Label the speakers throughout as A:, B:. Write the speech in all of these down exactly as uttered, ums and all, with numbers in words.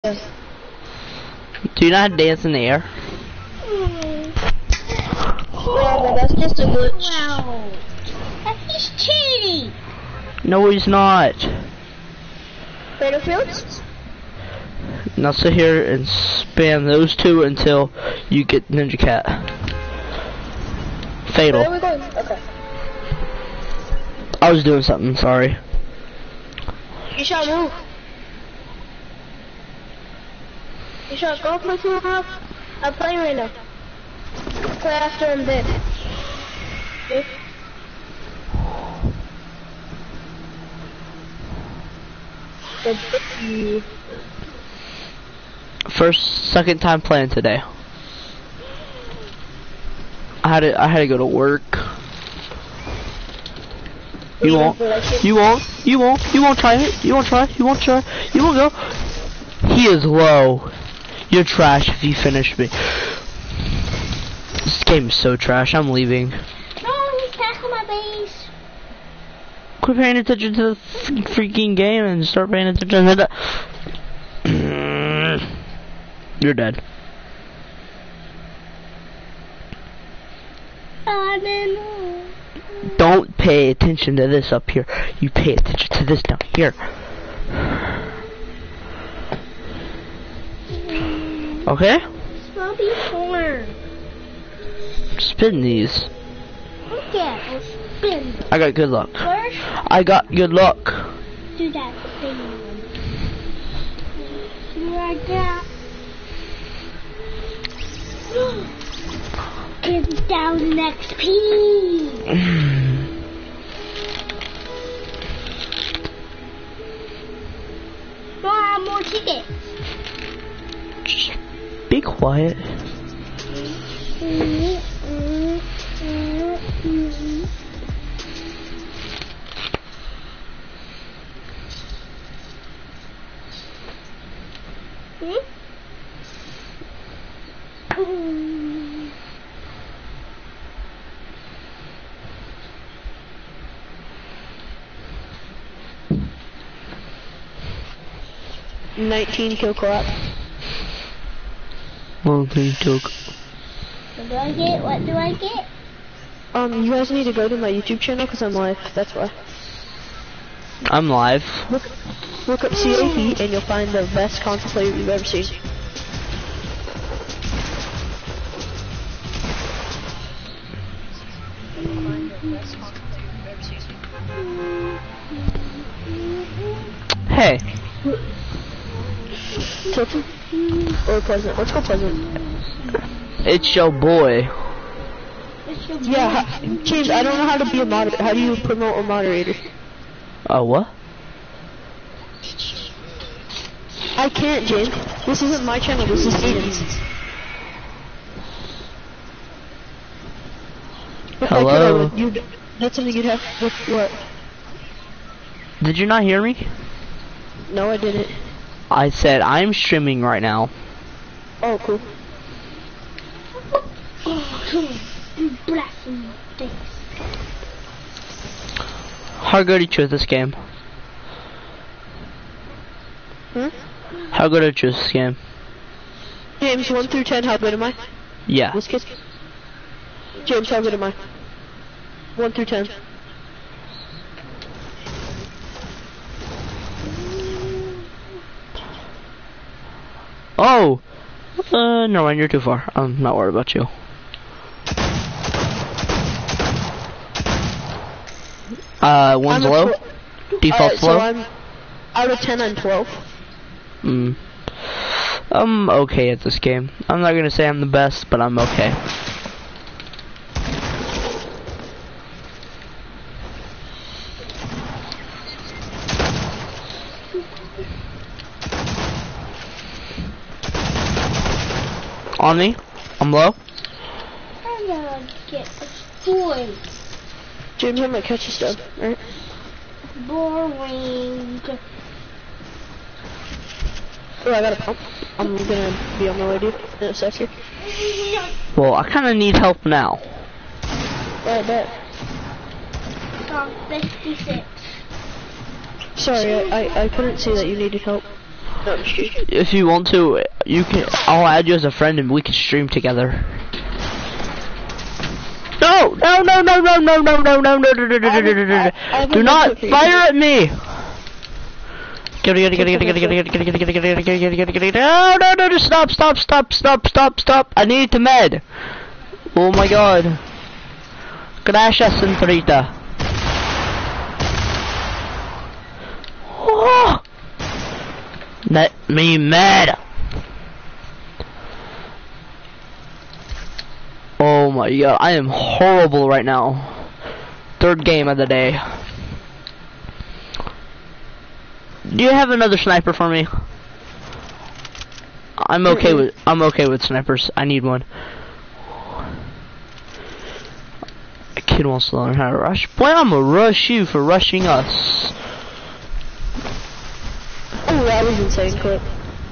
A: Do you know how to dance in the air?
B: Yeah, but that's just a glitch. Wow. He's cheating.
A: No, he's not.
B: Battlefields?
A: Now sit here and spam those two until you get Ninja Cat. Fatal.
B: Where are we going? Okay.
A: I was doing something, sorry.
B: You shall move. You shall go play two half. I'm playing right now. Play after I'm dead. Okay? The
A: First, second time playing today. I had to, I had to go to work. You won't, you won't, you won't, you won't try it, you won't try, you won't try, you won't go. He is low. You're trash if you finish me. This game is so trash, I'm leaving.
B: No, he's back on my base.
A: Quit paying attention to the freaking game and start paying attention to the... You're dead. Don't pay attention to this up here. You pay attention to this down here. Okay?
B: Small before.
A: Spin these.
B: Okay, I'll spin.
A: I got good luck.
B: First,
A: I got good luck.
B: do that thing. Like that. Give down an X P. No, I have more tickets.
A: Just be quiet.
B: nineteen kill co-op.
A: Well, they took.
B: What do I get? What do I get?
C: Um, you guys need to go to my YouTube channel because I'm live. That's why.
A: I'm live.
C: Look, look up C A P and you'll find the best console player you've ever seen.
A: Hey.
C: Tilted or Pleasant? Let's go Pleasant.
A: It's your boy.
C: Yeah, ha James, I don't know how to be a moderator. How do you promote a moderator?
A: Oh, what?
C: I can't, James. This isn't my channel. This is Aiden's.
A: Hello?
C: You'd, that's something you'd have with what?
A: Did you not hear me?
C: No, I didn't.
A: I said I'm streaming right now.
C: Oh, cool.
B: Oh, come on. You blasphemy. Thanks.
A: How good did you at this game?
C: Hmm?
A: How good at you this game?
C: James, one through ten, how good am I?
A: Yeah.
C: Let's get... James, how good am I? one through ten.
A: Oh! Uh, no, you're too far. I'm not worried about you. Uh, one's
C: I'm
A: low? Default's
C: uh,
A: low?
C: So I'm, out of ten, I'm twelve.
A: Mm. I'm okay at this game. I'm not gonna say I'm the best, but I'm okay. On me? I'm low?
B: I'm gonna get destroyed.
C: James, I might catch you stuff, right?
B: Boring.
C: Oh, I got a pump. I'm gonna be on my way, dude, in a second.
A: Well, I kinda need help now.
C: Yeah, I bet.
B: Oh, fifty-six.
C: Sorry, I, I, I couldn't see that you needed help. No, I'm just kidding.
A: If you want to, you can. I'll add you as a friend and we can stream together. No! No! No! No! No! No! No! No! No! No! No! No! No! No! No! Do not fire at me! No! No! No! No! Stop! Stop! Stop! Stop! Stop! Stop! I need to med. Oh my God! Gracias, Centrita. Oh. Let me mad. Oh my God, I am horrible right now. Third game of the day. Do you have another sniper for me? I'm okay with I'm okay with snipers. I need one. A kid wants to learn how to rush. Boy, I'm gonna rush you for rushing us.
C: Oh, that was insane clip.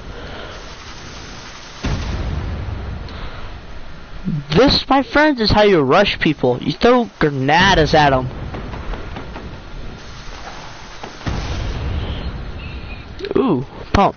A: This, my friends, is how you rush people. You throw granadas at them. Ooh, pump.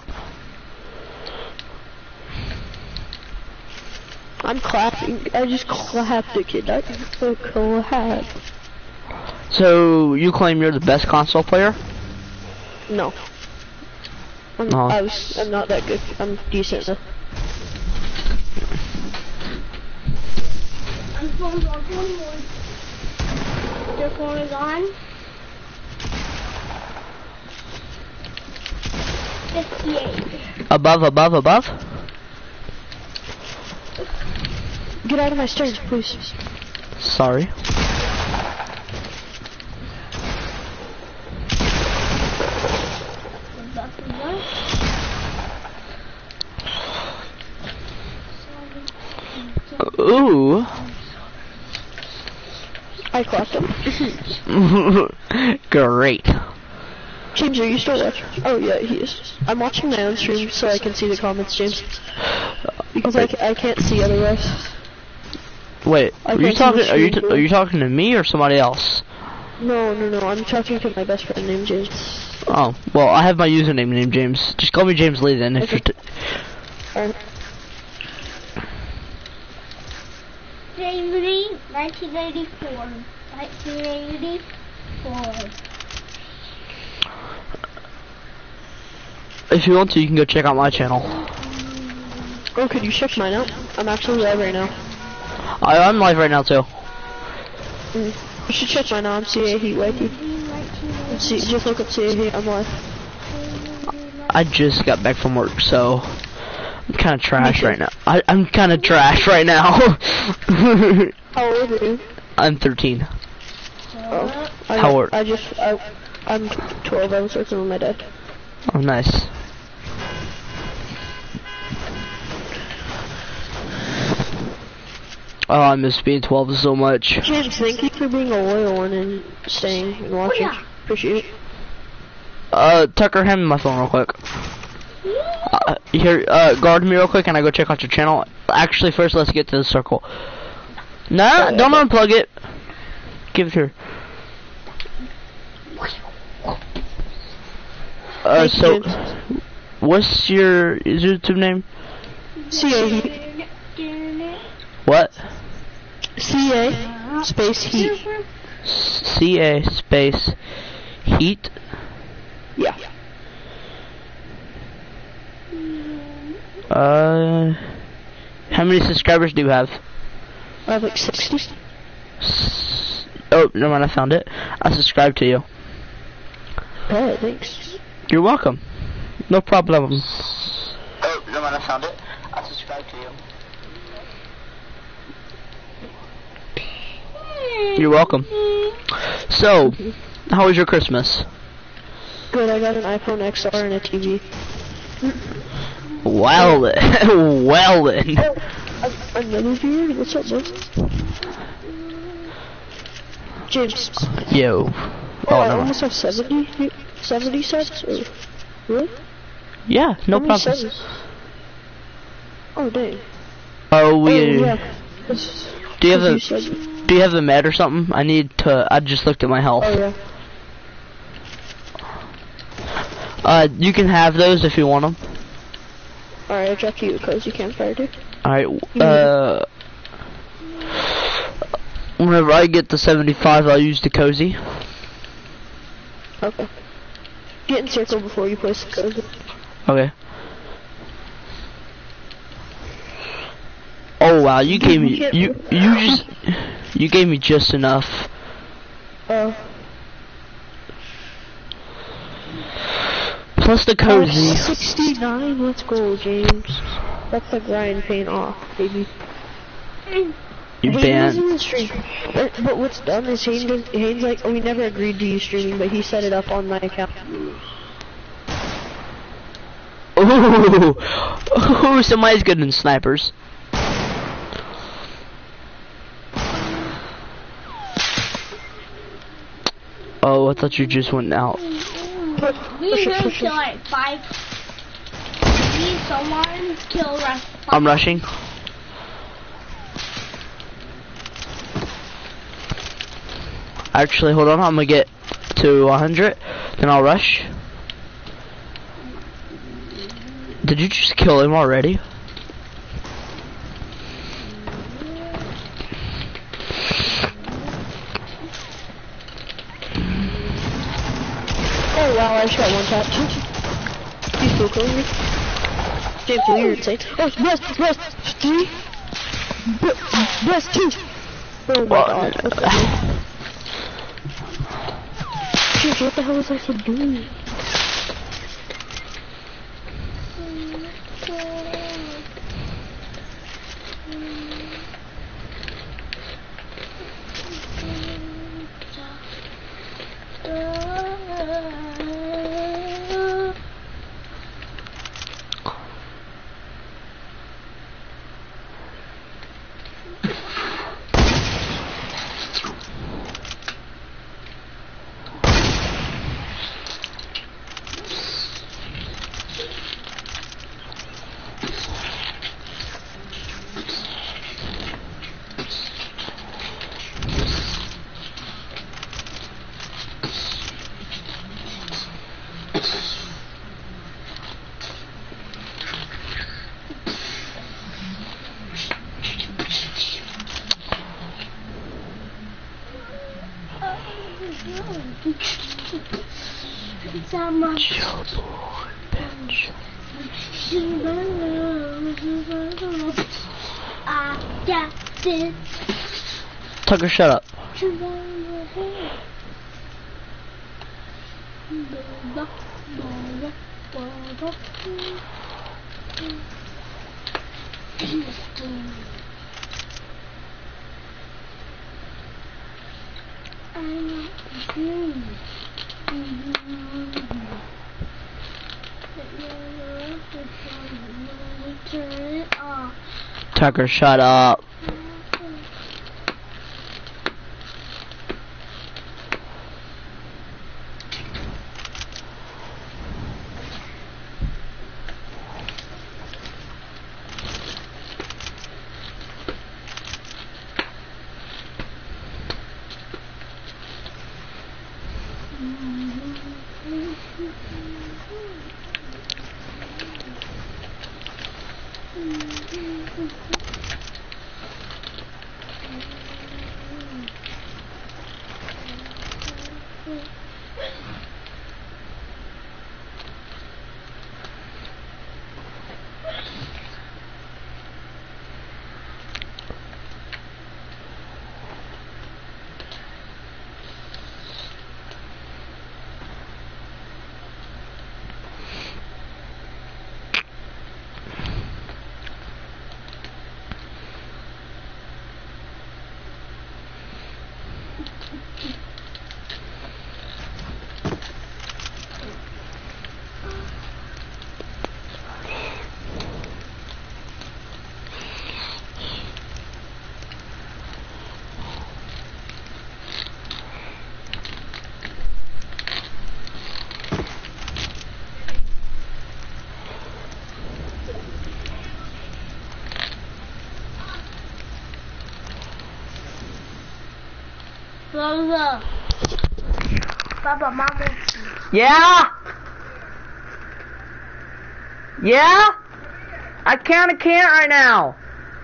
C: I'm clapping. I just clapped the kid. I just clapped.
A: So, you claim you're the best console player?
C: No. I'm,
A: No.
C: I was, I'm not that good. I'm decent though.
B: I'm phone on, phone on. Your phone is on. fifty-eight.
A: Above, above, above?
C: Get out of my stage, please.
A: Sorry. Ooh.
C: I clapped him.
A: Great.
C: James, are you still watching? Oh yeah, he is. I'm watching my own stream so I can see the comments, James. Because I, ca I can't see otherwise.
A: Wait,
C: I
A: are you
C: can't see
A: talking?
C: the
A: Are you
C: stream,
A: t are you talking to me or somebody else?
C: No, no, no. I'm talking to my best friend named James.
A: Oh, well, I have my username named James. Just call me James Lee then. If
C: Okay.
A: you're t
C: Alright.
B: James Lee, nineteen eighty-four. nineteen eighty-four.
A: If you want to, you can go check out my channel.
C: Oh, could you check mine out? I'm actually live right now.
A: I, I'm live right now too.
C: Mm. You should check mine out. I'm C A Heat Wakey. See, just look up C A Heat. I'm live.
A: I just got back from work, so I'm kind of trash right now. I, I'm kind of trash right now.
C: How old are you?
A: I'm thirteen.
C: Oh, I,
A: How old?
C: I just, I, I'm twelve. I was working with my dad.
A: Oh, nice. Oh, I miss being twelve so much.
C: James, thank you for being a loyal one and staying and watching.
B: Oh, yeah.
C: Appreciate it.
A: Uh, Tucker, hand me my phone real quick. Uh, here, uh, guard me real quick and I go check out your channel. Actually, first let's get to the circle. Nah,
C: Okay,
A: don't
C: okay.
A: unplug it. Give it here. Uh,
C: Thank you,
A: so,
C: James.
A: what's your YouTube name?
C: C A Heat.
A: What?
C: C A space Heat.
A: C A space heat.
C: Yeah.
A: Uh, how many subscribers do you have?
C: I have like sixty.
A: S oh, never mind, I found it. I subscribe to you.
C: Oh, thanks.
A: You're welcome. No problem. Oh, never mind, I found it. I subscribe to you. You're welcome. So, how was your Christmas?
C: Good, I got an iPhone X R and a T V.
A: Well then. Well then.
C: Oh, another viewer? What's up, bro? James.
A: Yo.
C: Oh,
A: Oh,
C: I
A: no.
C: almost have seventy, seventy subs? Or, really?
A: Yeah, no
C: How many
A: problem.
C: subs? Oh, dang.
A: Oh, we.
C: Oh, yeah. That's-
A: Do you have a?
C: said-
A: Do you have a med or something? I need to. I just looked at my health.
C: Oh, yeah.
A: Uh, you can have those if you want them.
C: Alright, I dropped you a cozy campfire, dude.
A: Alright, uh... whenever I get to seventy-five, I'll use the cozy.
C: Okay. Get in circle before you place the cozy.
A: Okay. Oh wow, you gave me, you, you just, you gave me just enough.
C: Oh.
A: Plus the cozy.
C: Oh, sixty-nine, let's go, James. That's the grind paying off, baby.
A: You
C: Haynes
A: banned.
C: in the stream. But, but what's done is Haynes, Haynes like, oh, we never agreed to you streaming, but he set it up on my account.
A: Ooh, ooh, somebody's good in snipers. Oh, I thought you just went out.
C: Put,
B: We
C: push it,
B: really
C: push it.
B: kill like five. Need someone kill rush.
A: I'm rushing. Actually, hold on, I'm gonna get to one hundred, then I'll rush. Did you just kill him already?
C: Oh wow, I just got one shot. He's still killing me. James, you're insane. Oh, rest, rest, three. B- Rest, two. Oh my
A: Well,
C: god. What the hell? James, what the hell was I supposed to do?
B: It's on my I got this.
A: Tucker, shut up. Tucker, shut up.
B: Rosa. Papa, Mama.
A: Yeah? Yeah? I kinda can't right now.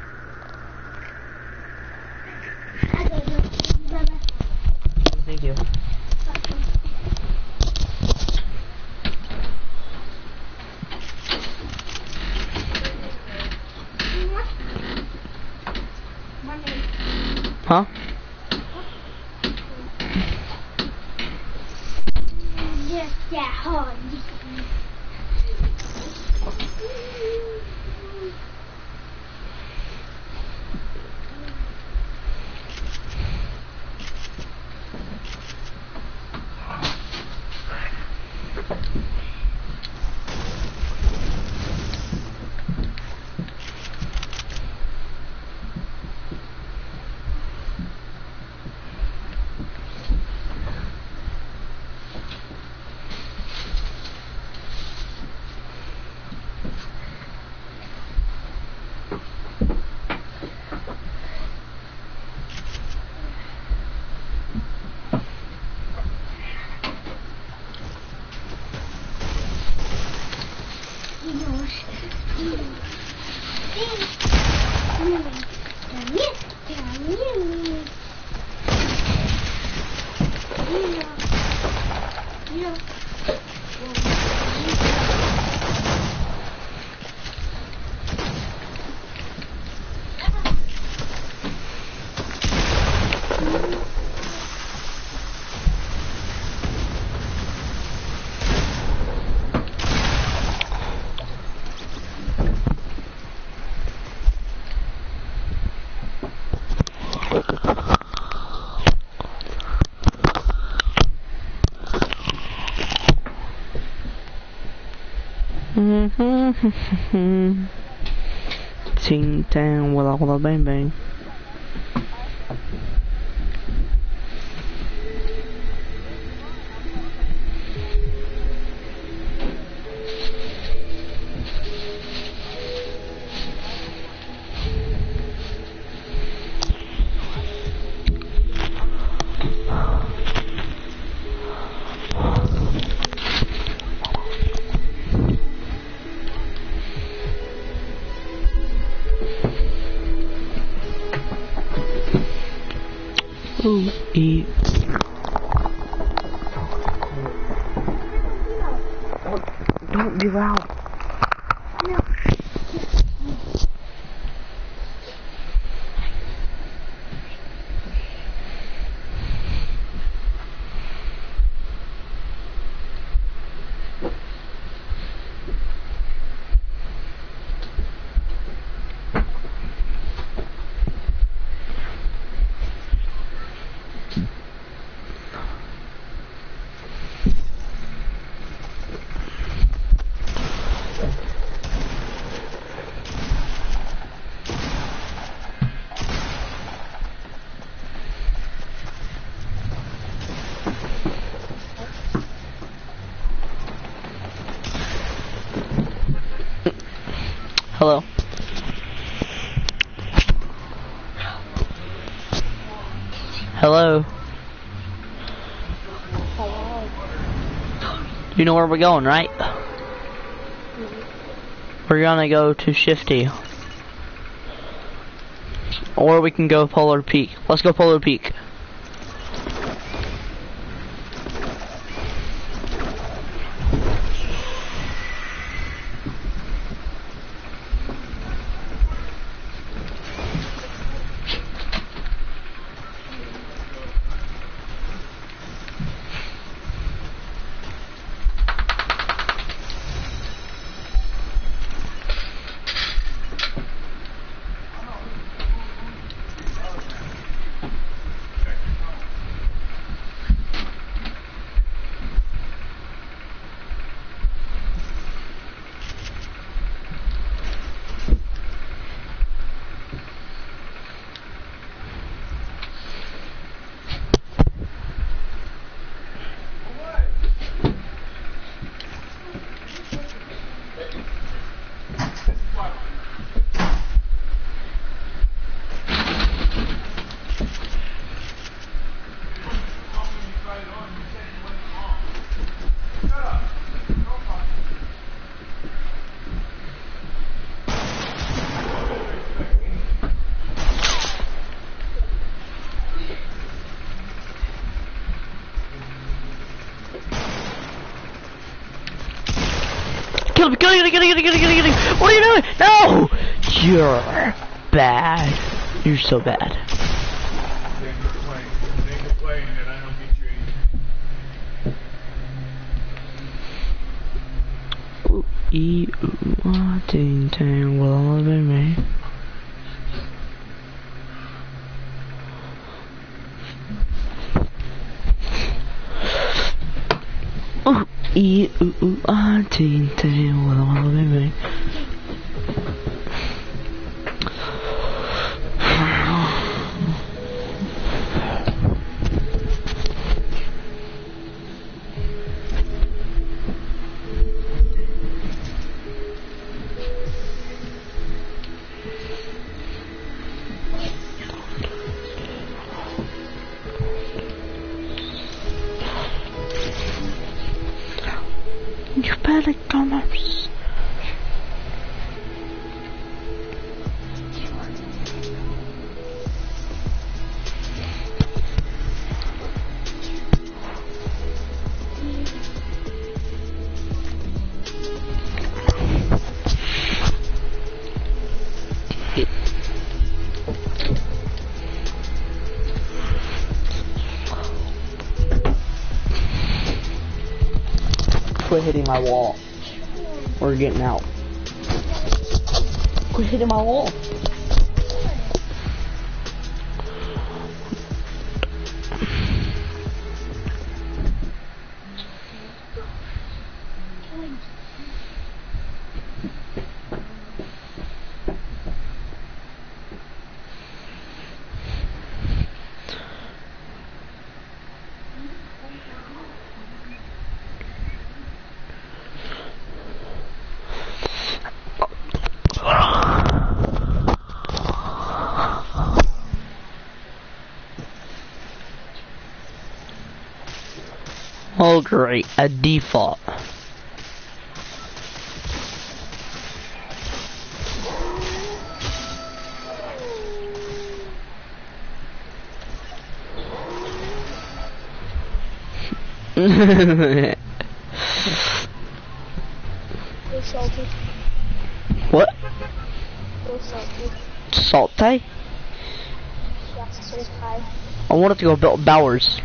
A: Thank you. Huh?
B: Just that hard.
A: Ting tang, walla walla bang bang. Ooh, eat. Don't be loud. Hello. Hello.
C: Hello.
A: You know where we're going, right? We're gonna go to Shifty. Or we can go Polar Peak. Let's go Polar Peak. Kill him, kill him, kill him, kill him, kill him, kill him, kill him. What are you doing? No! You're bad. You're so bad. Ooh, ee, ooh, ah, ting, tang, will all be me. Ooh, ee, ooh, ooh, ah, ting, tang, will all be me. You better come up. Quit hitting my wall. We're getting out. Quit hitting my wall. Oh great, a default.
B: Salty.
A: What?
B: Salty.
A: Salty?
B: Yes, it's high.
A: I wanted to go build Bowers.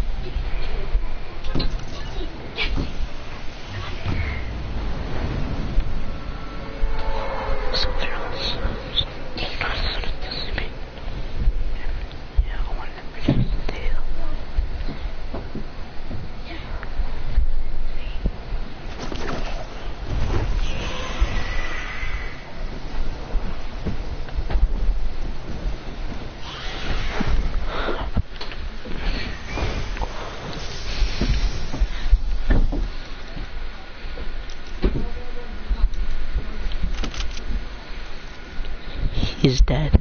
A: He's dead.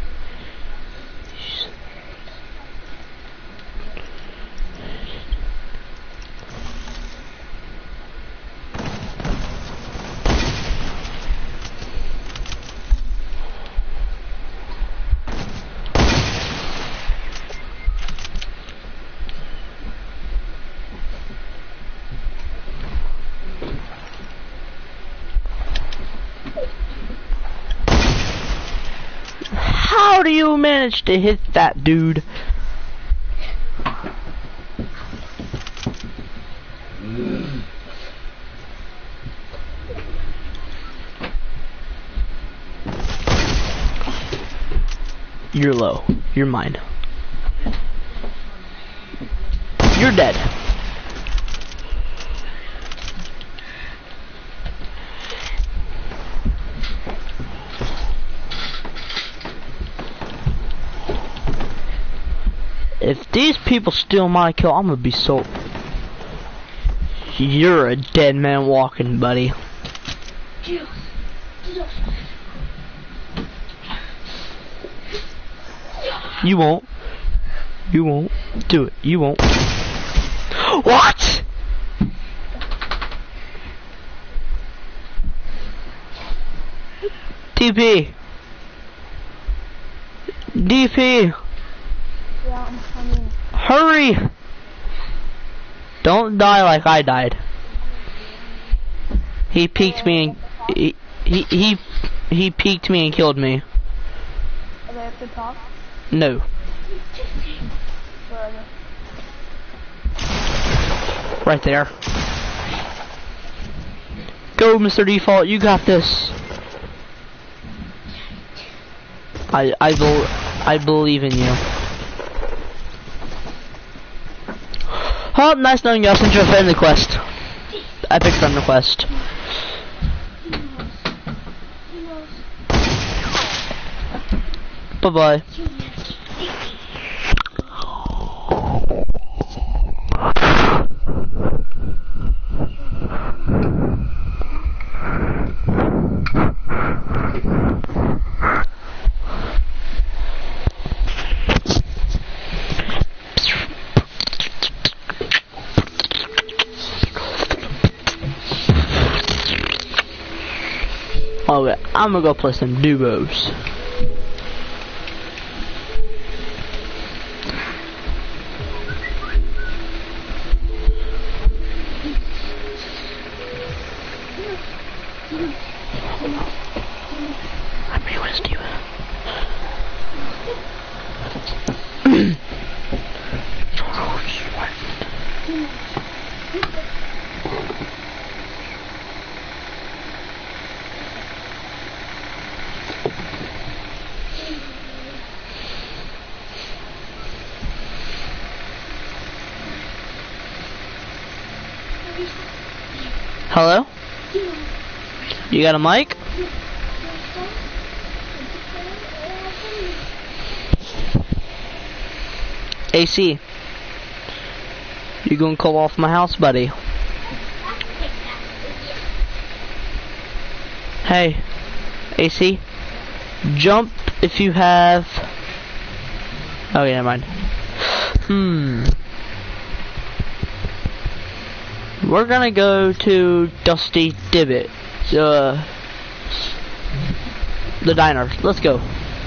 A: How do you manage to hit that dude? You're low. You're mine. You're dead. If these people steal my kill, I'm gonna be so... You're a dead man walking, buddy. You won't. You won't. Do it. You won't. What? D P. D P.
B: Yeah, I'm coming.
A: Hurry! Don't die like I died. He peeked me and He he he he peeked me and killed me.
B: Are they at the top?
A: No.
B: Where are they?
A: Right there. Go, Mister Default, you got this. I I bel I believe in you. Oh, nice knowing you. I'll send you a friend request. Epic friend request. Bye bye. Okay, I'm gonna go play some duos. How many wins do you have? Hello? You got a mic? A C. You gonna call off my house, buddy? Hey, A C. Jump if you have. Oh yeah, never mind. Hmm. We're gonna go to Dusty Divot, uh, the diner. Let's go.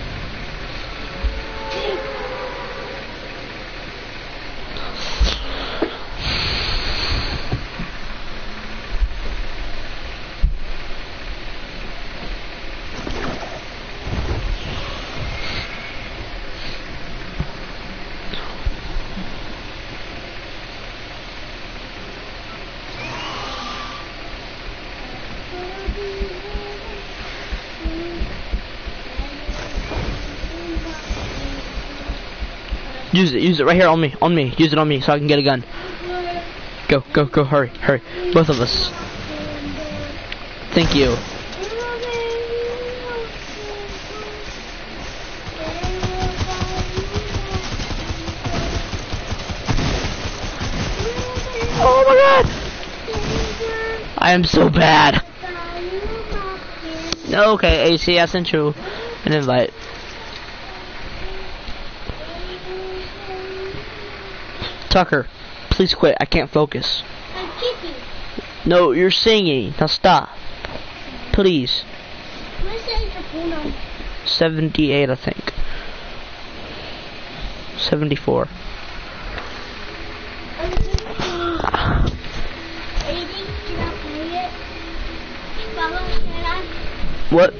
A: Use it, use it right here on me, on me. Use it on me so I can get a gun. Go, go, go, hurry, hurry. Both of us. Thank you. Oh my god! I am so bad. Okay, A C, I sent you an invite. Tucker, please quit. I can't focus.
B: I'm kissing.
A: No, you're singing. Now stop. Please.
B: What size the phone on?
A: seventy-eight, I think. seventy-four. What?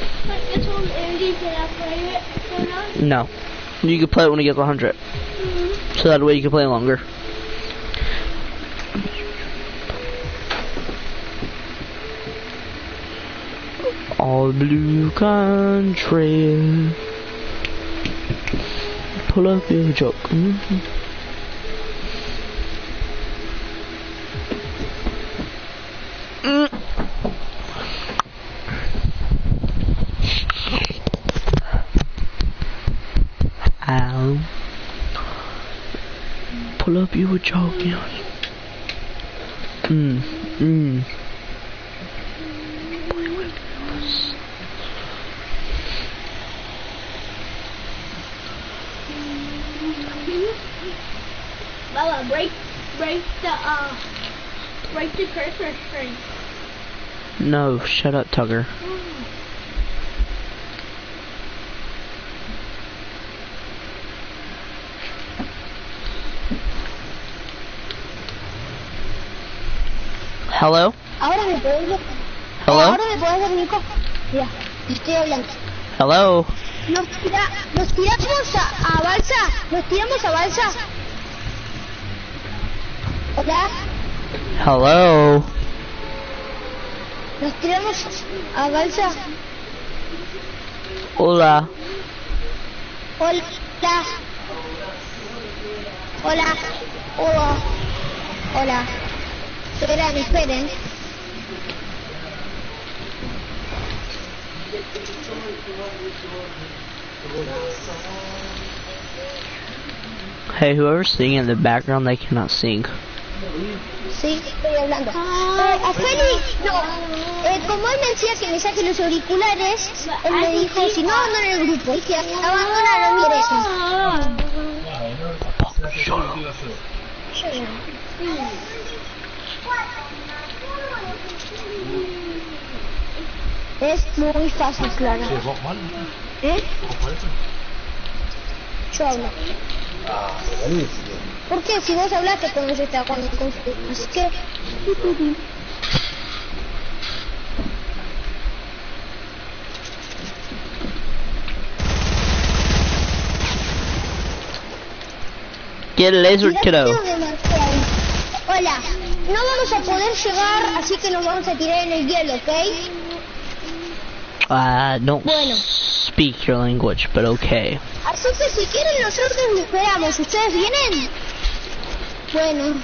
A: No. You can play it when it gets one hundred. Mm-hmm. So that way you can play longer. All blue country. Pull up your joke. Mm-hmm. Mm. Ow. Pull up your joke. Mm. Mm.
B: Bella, break, break the, uh, break the Christmas tree.
A: No, shut up, Tugger.
B: Mm.
A: Hello?
B: I want to build it.
A: Hello?
B: Ahora me puedes ver, Nico. Mira, te estoy hablando.
A: Hello?
B: Nos, tira, nos tiramos a, a balsa. Nos tiramos a balsa. Hola.
A: Hello?
B: Nos tiramos a balsa.
A: Hola?
B: Hola. Hola. Hola. Hola. Esperen, esperen.
A: Hey, whoever's singing in the background, they cannot sing.
B: Sí, estoy hablando. Eh, a Feli, no. Eh, como él me decía que me saque los auriculares, él me dijo, si no abandonan el grupo, y que abandonaron, mire eso. Es muy fácil, claro. ¿Eh? Yo hablo. ¿Por qué? Si vos hablaste cuando yo estaba jugando con usted. Así que...
A: Get a laser,
B: Mira,
A: kiddo.
B: quiero demasiado. Hola, no vamos a poder llegar, así que nos vamos a tirar en el hielo, ¿ok?
A: Uh, don't
B: Bueno.
A: speak your language, but okay.
B: Así que si quieren nosotros nos esperamos. ¿Ustedes vienen? Bueno.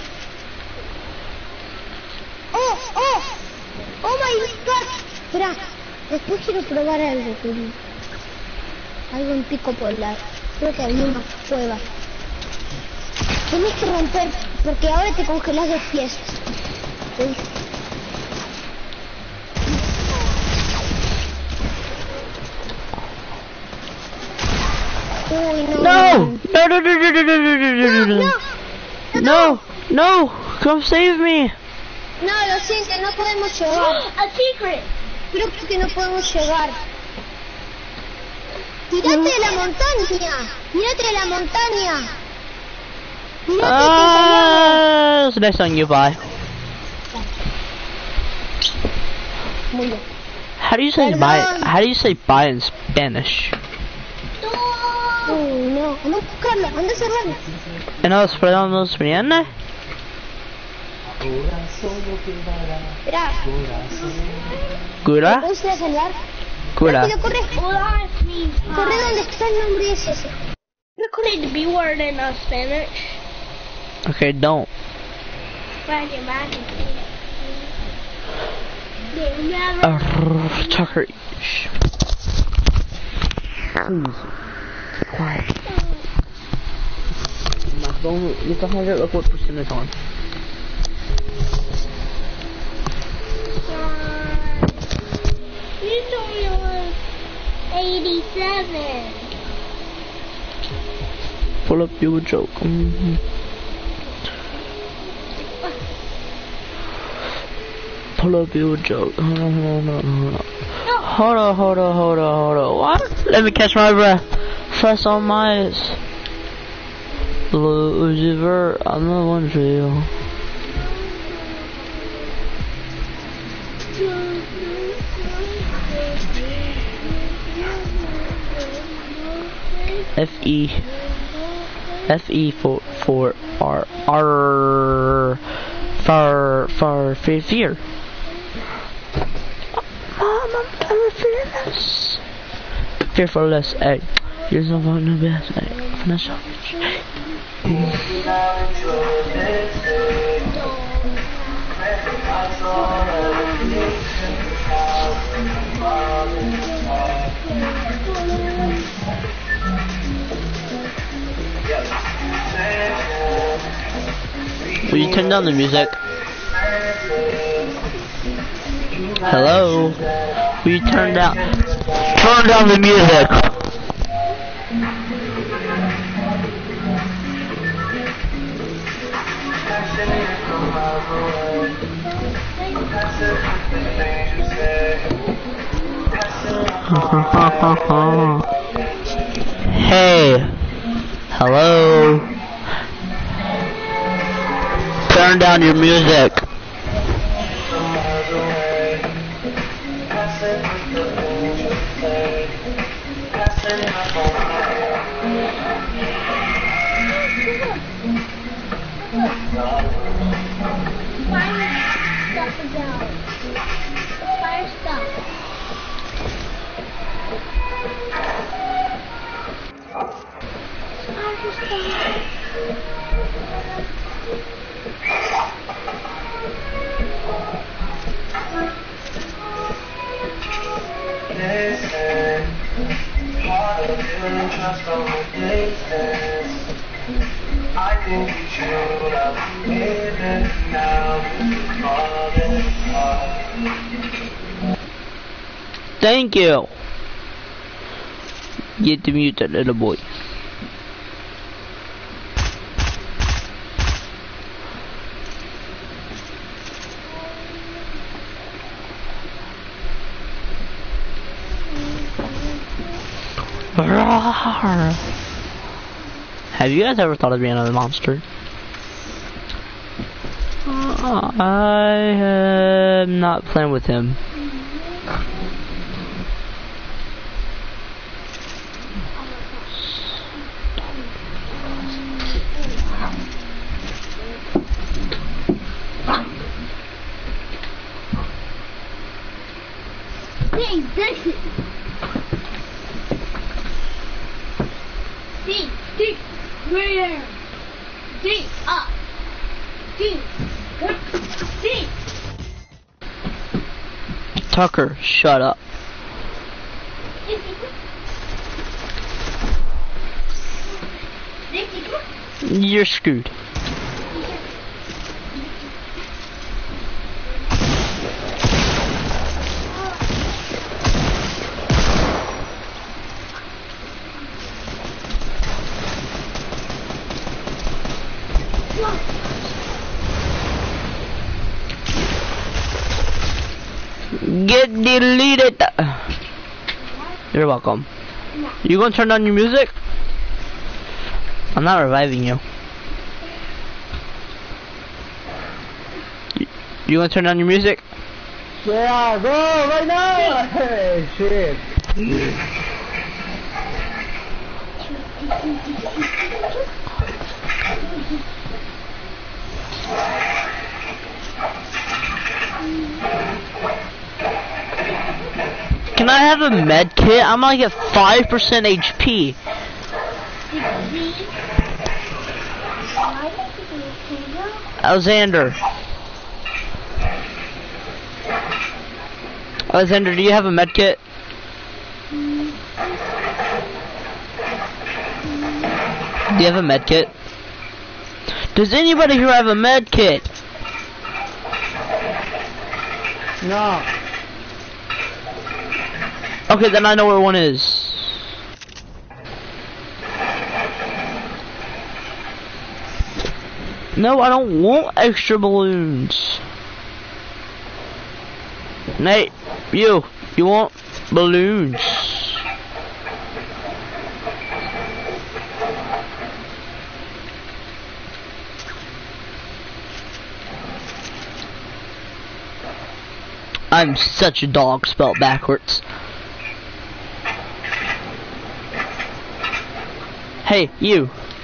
B: Oh, oh, oh my god. Espera, después quiero probar algo, querido. Algo en pico polar. Creo que había una cueva. Tienes que romper, porque ahora te congelas los pies. ¿Sí? Uy, no.
A: No! No, no, no, no, no, no, no, no, no, no. No, no, come save me.
B: No, lo siento, no podemos llegar. A secret. Creo que no podemos llegar. Tírate de la montaña. Tírate de la montaña. Tírate
A: Ah, that's the next song you buy.
B: Muy bien.
A: How do you say buy? How do you say buy in Spanish?
B: Uy, no. Anda a buscarlo, anda a cerrarlo.
A: ¿No esperamos bien?
B: Espera.
A: ¿Cura?
B: ¿Puedes ir a salvar?
A: Cura.
B: Rápido, corre. Corre donde está el nombre ese. Corre the B word in uh, Spanish.
A: Okay, don't. Uh, Tucker. Shh. Please. Quiet. My phone, you can have it, look what percent it's on.
B: You told me it was eighty-seven.
A: Pull up your joke. Mm-hmm. Pull up your joke. Hold on, hold on, hold on. Hold on, hold on, hold on, hold on. What? Let me catch my breath. Press on my Lucifer. I'm the one for you. F E F E for for R R far far fear fear. Mom, I'm kind of fearless. Fearfulness, hey. You're so fun to best, hey. Finish off. Will you turn down the music? Hello? Will you turn down turn down the music? Hey. Hello? Turn down your music.
D: I think we should have given now all this time.
A: Thank you. Get to mute that little boy. Have you guys ever thought of being a monster? Uh, I am not playing with him.
B: Hey, that's it. D, D, where? D, up. D, D.
A: Tucker, shut up. You're screwed. Get deleted. You're welcome. You gonna turn on your music? I'm not reviving you. You, you gonna turn on your music?
E: Yeah, go right now. Hey, shit.
A: Can I have a med kit? I'm like at five percent H P. Alexander. Alexander, do you have a med kit? Do you have a med kit? Does anybody here have a med kit?
E: No.
A: Okay, then I know where one is. No, I don't want extra balloons. Nate, you, you want balloons? I'm such a dog spelled backwards. Hey, you.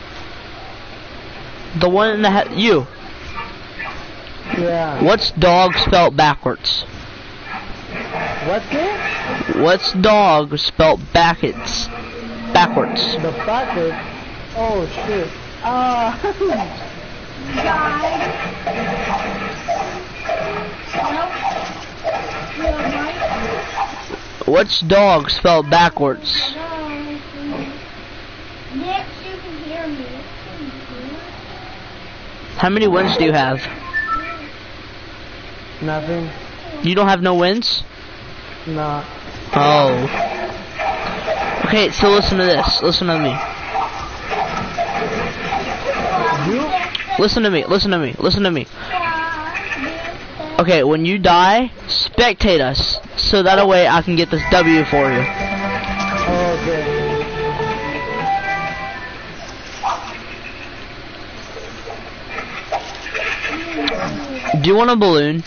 A: The one in the ha you.
E: Yeah.
A: What's dog spelled backwards?
E: What's it?
A: What's dog spelled backwards? Backwards.
E: The backward. Oh shit. Ah.
A: What's dog spelled backwards?
B: Next, you can hear me.
A: How many wins do you have?
E: Nothing.
A: You don't have no wins?
E: Nah.
A: Oh. Okay, so listen to this. Listen to me.
E: You?
A: Listen to me. Listen to me. Listen to me. Okay, when you die, spectate us, so that way I can get this W for you.
E: Okay.
A: Do you want a balloon?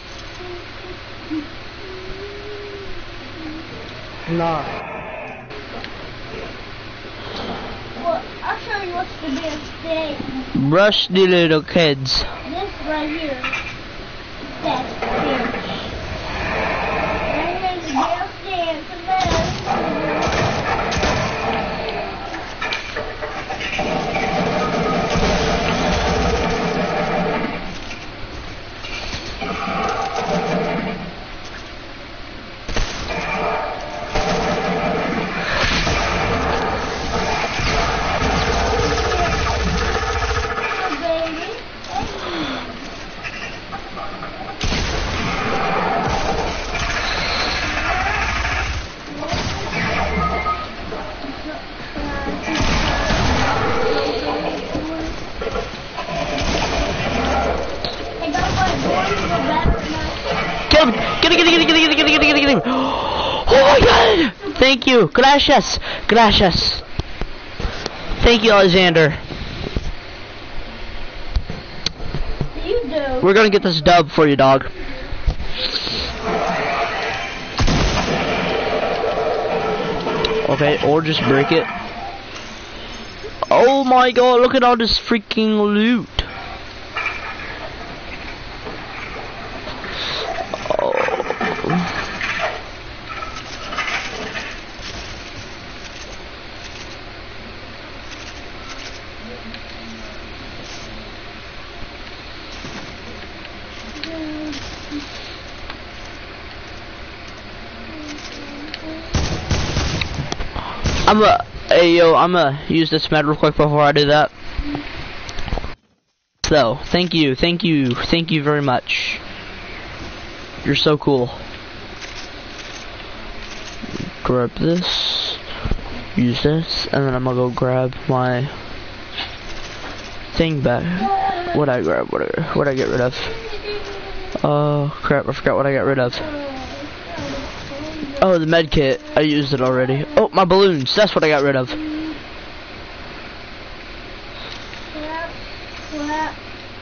E: Nah.
B: Well, I'll show you what's the best thing.
A: Brush the little kids.
B: This right here. That's fish. And there's a girl stand for that.
A: Thank you. Gracias. Gracias. Thank you, Alexander.
B: You do.
A: We're gonna get this dub for you, dog. Okay, or just break it. Oh my god, look at all this freaking loot. Oh. I'm a, hey yo, I'm gonna use this med real quick before I do that. So, thank you, thank you, thank you very much. You're so cool. Grab this, use this, and then I'm gonna go grab my thing back. What I grab? What I, what I get rid of? Oh crap! I forgot what I got rid of. Oh, the med kit. I used it already. Oh, my balloons. That's what I got rid of.
B: Clap, clap.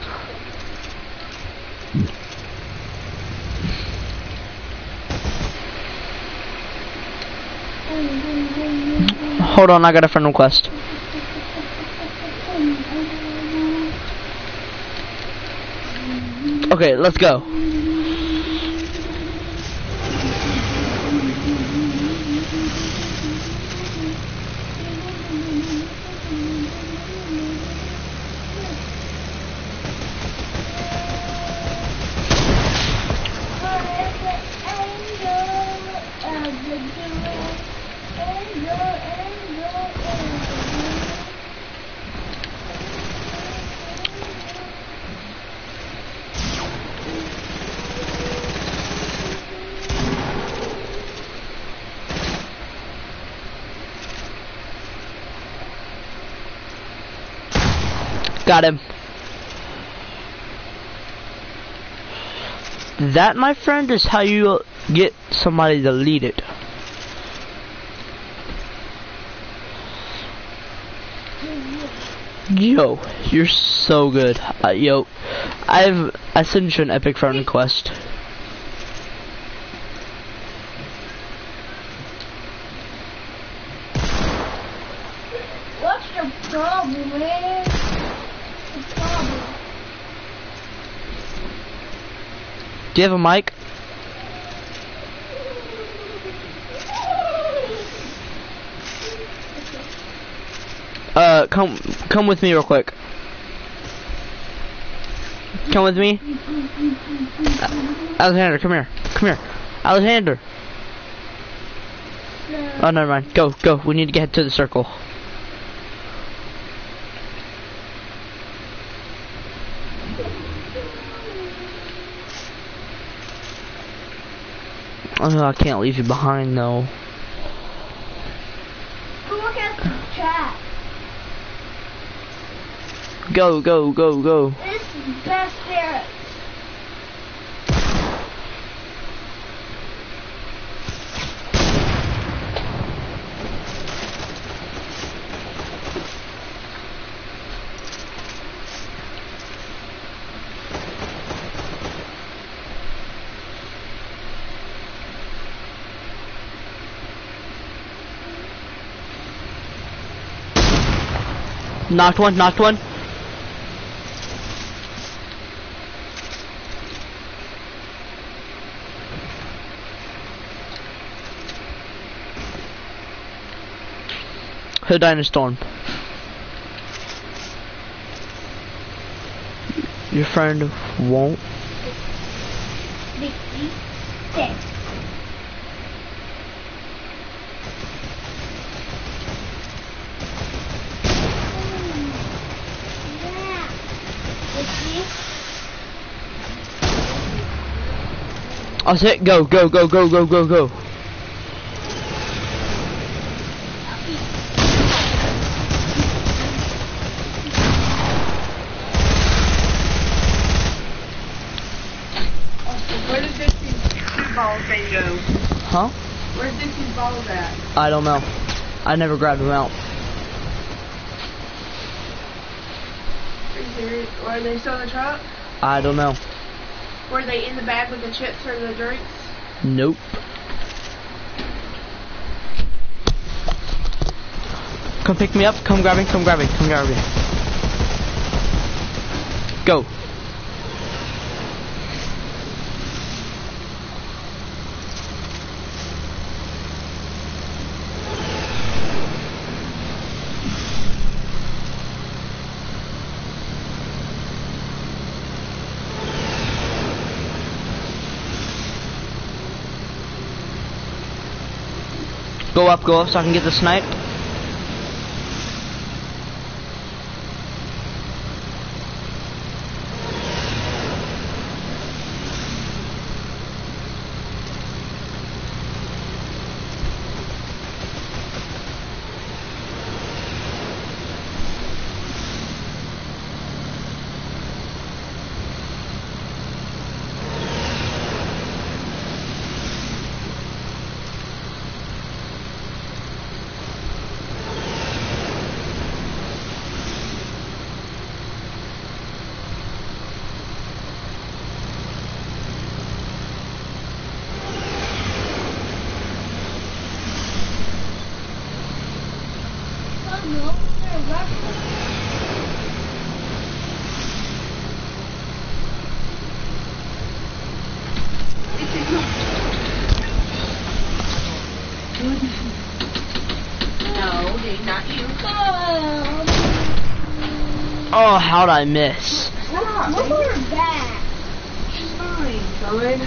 A: Hold on, I got a friend request. Okay, let's go. Got him. That, my friend, is how you get somebody to lead it. Yo, you're so good. Uh, yo, I've I sent you an epic friend request.
B: What's the problem, man? What's the problem?
A: Do you have a mic? Uh, come, come with me real quick. Come with me. Uh, Alexander, come here. Come here. Alexander. Oh, never mind. Go, go. We need to get to the circle. Oh, I can't leave you behind, though.
B: Look at the chat.
A: Go, go, go, go.
B: This is best there.
A: Knocked one, knocked one. He'll die in a storm. Your friend won't.
B: fifty-six.
A: That's it. Go, go, go, go, go, go, go.
C: Where does this two ball thing go?
A: Huh?
F: Where's Dixie's balls at?
A: I don't know. I never grabbed them out.
F: Are you serious? Or are they still in the truck?
A: I don't know.
F: Were they in the bag with the chips or the drinks?
A: Nope. Come pick me up. Come grab me. Come grab me. Come grab me. Go. Go up, go up so I can get the snipe.
F: No, did not you?
A: Oh, how'd I miss?
B: Look at her back.
F: She's fine, son.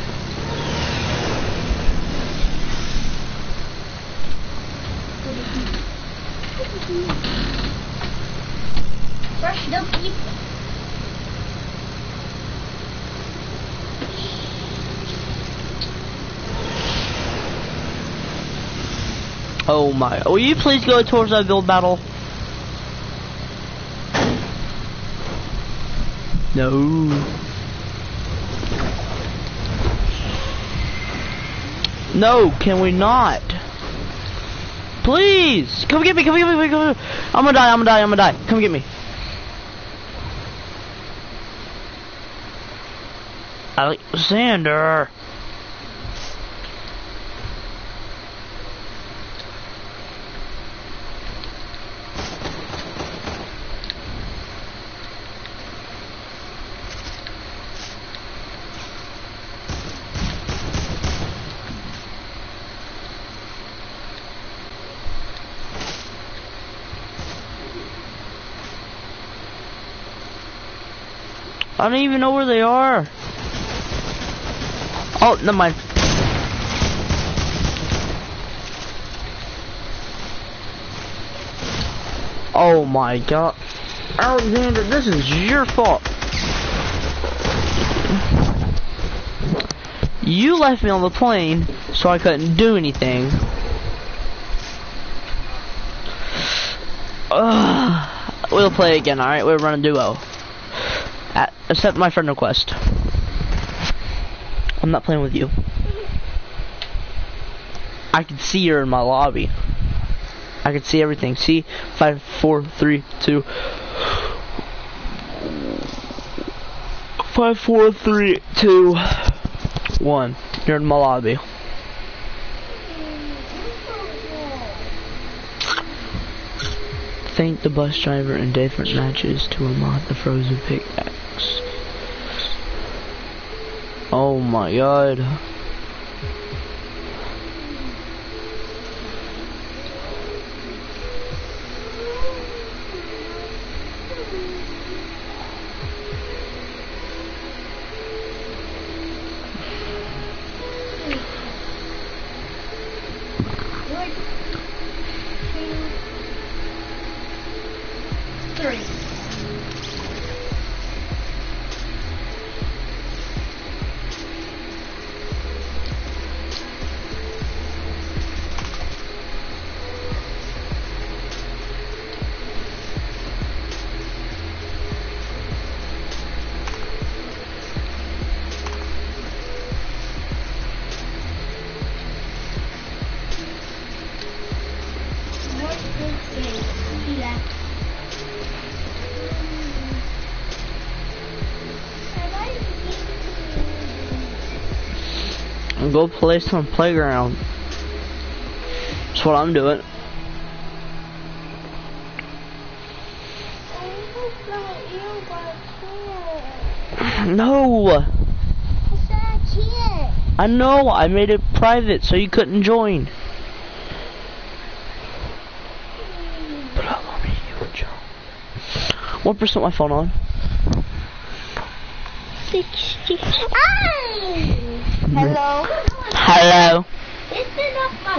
B: Brush the people.
A: Oh my. Will you please go towards that build battle? No. No, can we not? Please! Come get me, come get me, come get me. I'm gonna die, I'm gonna die, I'm gonna die. Come get me. Alexander. I don't even know where they are. Oh, never mind. Oh my god. Alexander, this is your fault. You left me on the plane, so I couldn't do anything. Ugh. We'll play again, alright? We'll run a duo. At, accept my friend request. I'm not playing with you. I can see her in my lobby. I can see everything. See? Five, four, three, two. Five, four, three, two, one. You're in my lobby. Thank the bus driver in different matches to unlock the frozen pickaxe. Oh my god. Go play some playground. That's what I'm doing. No. I know. I made it private so you couldn't join. But I love you, Joe. One percent my phone on.
B: sixty. Hello.
A: Hello.
B: This is not my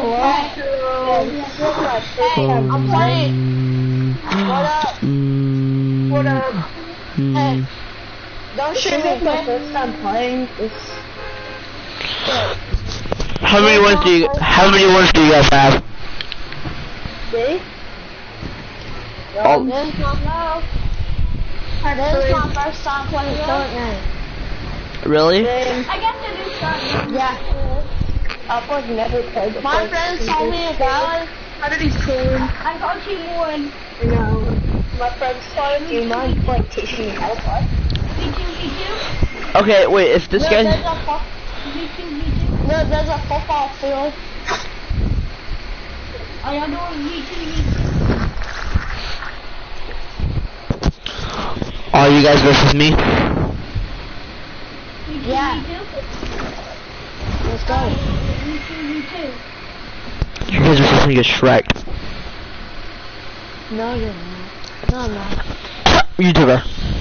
B: phone. I'm playing. What up?
A: Mm,
B: What up?
A: mm,
B: Hey. Don't shoot me my first time playing. It's
A: How many ones do you? How many ones do you guys have?
B: See?
A: Oh.
B: This is my This is my first time playing Fortnite.
A: Really?
B: I got to do something. Yeah. I've like never played before. My friends told me about it.
F: How did he score?
B: I got you one.
F: No.
B: My friends told me mine like teaching me how to play. Me too, me too.
A: Okay, wait. If this
B: No,
A: guy's
B: there's a fo- me too, me too. No, there's a football field. Are y'all doing me too, me too?
A: are you guys versus me?
B: Me too, yeah. Me too. Let's go. Me too, me too.
A: You guys are supposed to get Shrek.
B: No, you're not. No, I'm not.
A: YouTuber.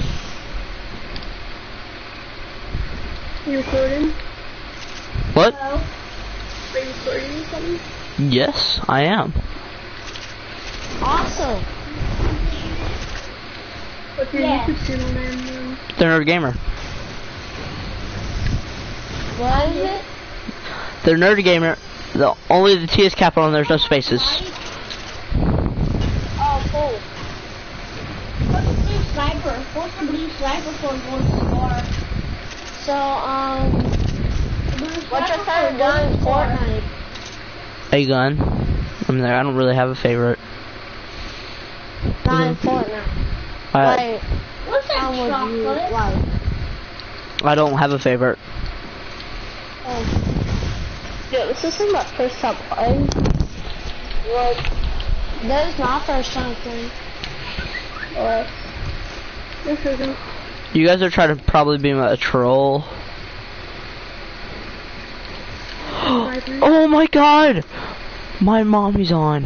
F: You recording?
A: What?
F: Hello? Are you recording something?
A: Yes, I am.
B: Awesome.
F: What's your
B: Yeah.
F: YouTube channel name? Um,
A: The Nerd Gamer.
B: What is it?
A: The Nerd Gamer. The only the T is capital and there's no spaces.
B: Oh, cool. What's the blue sniper? What's the blue sniper for one star? So, um, what's your favorite gun in Fortnite?
A: A gun. I'm there. I don't really have a favorite.
B: Not in Fortnite.
A: I
B: Like, what's that chocolate? Like,
A: I don't have a favorite.
B: oh. Yeah, this isn't my first time playing. Well, this is my first time playing. What?
F: this isn't.
A: You guys are trying to probably be a troll. Oh my god! My mommy's on.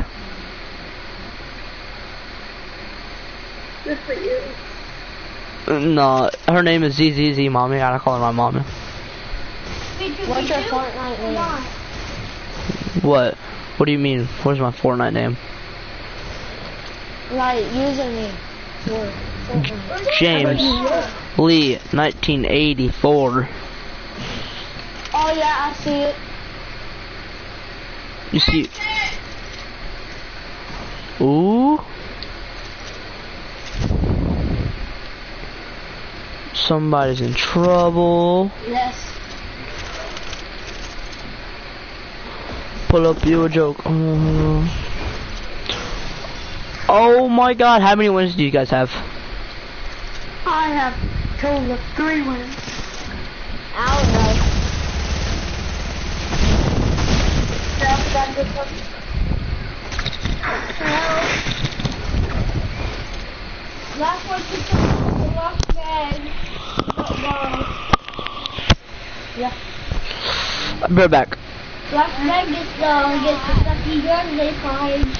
F: Good for you.
A: No, her name is Z Z Z Mommy. I gotta call her my mommy.
B: What's your Fortnite name?
A: What? What do you mean? What's my Fortnite name?
B: Like, username. for Fortnite.
A: James Lee, nineteen eighty-four.
B: Oh yeah, I see it.
A: You see? Ooh. Somebody's in trouble.
B: Yes.
A: Pull up you a joke. Uh, oh my god, how many wins do you guys have?
F: I have a total of three wins.
B: I don't know.
F: Yeah, I got good one.
B: Last one to the last bag. Yeah.
A: I'll be right back.
B: Last bag gets uh, gets the lucky gun they find.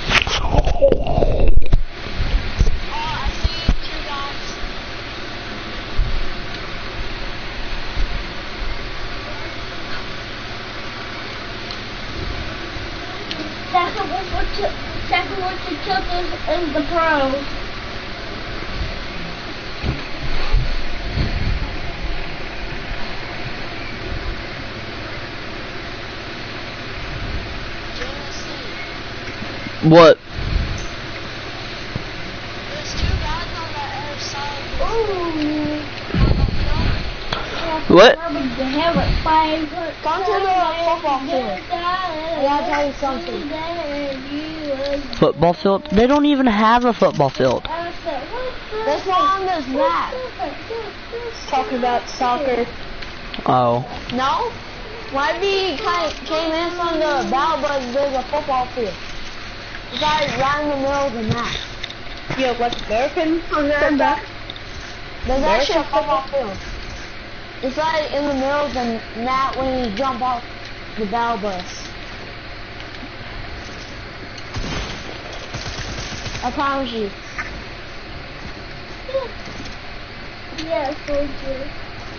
B: Second one for ch second one to kill is, is the pro.
A: What?
B: There's two guys on the other side. Ooh.
A: What?
B: Come to the football field. I gotta tell you something.
A: Football field? They don't even have a football field.
B: This one is that. Talking about soccer.
A: Oh.
B: No? Why we kind came in from the battle, but there's a football field. It's like right in the middle of the map.
C: Yo, like American? Come back.
B: There's actually a football field. It's like in the middle of the map when you jump off the battle bus. I promise you. Yeah, soldier.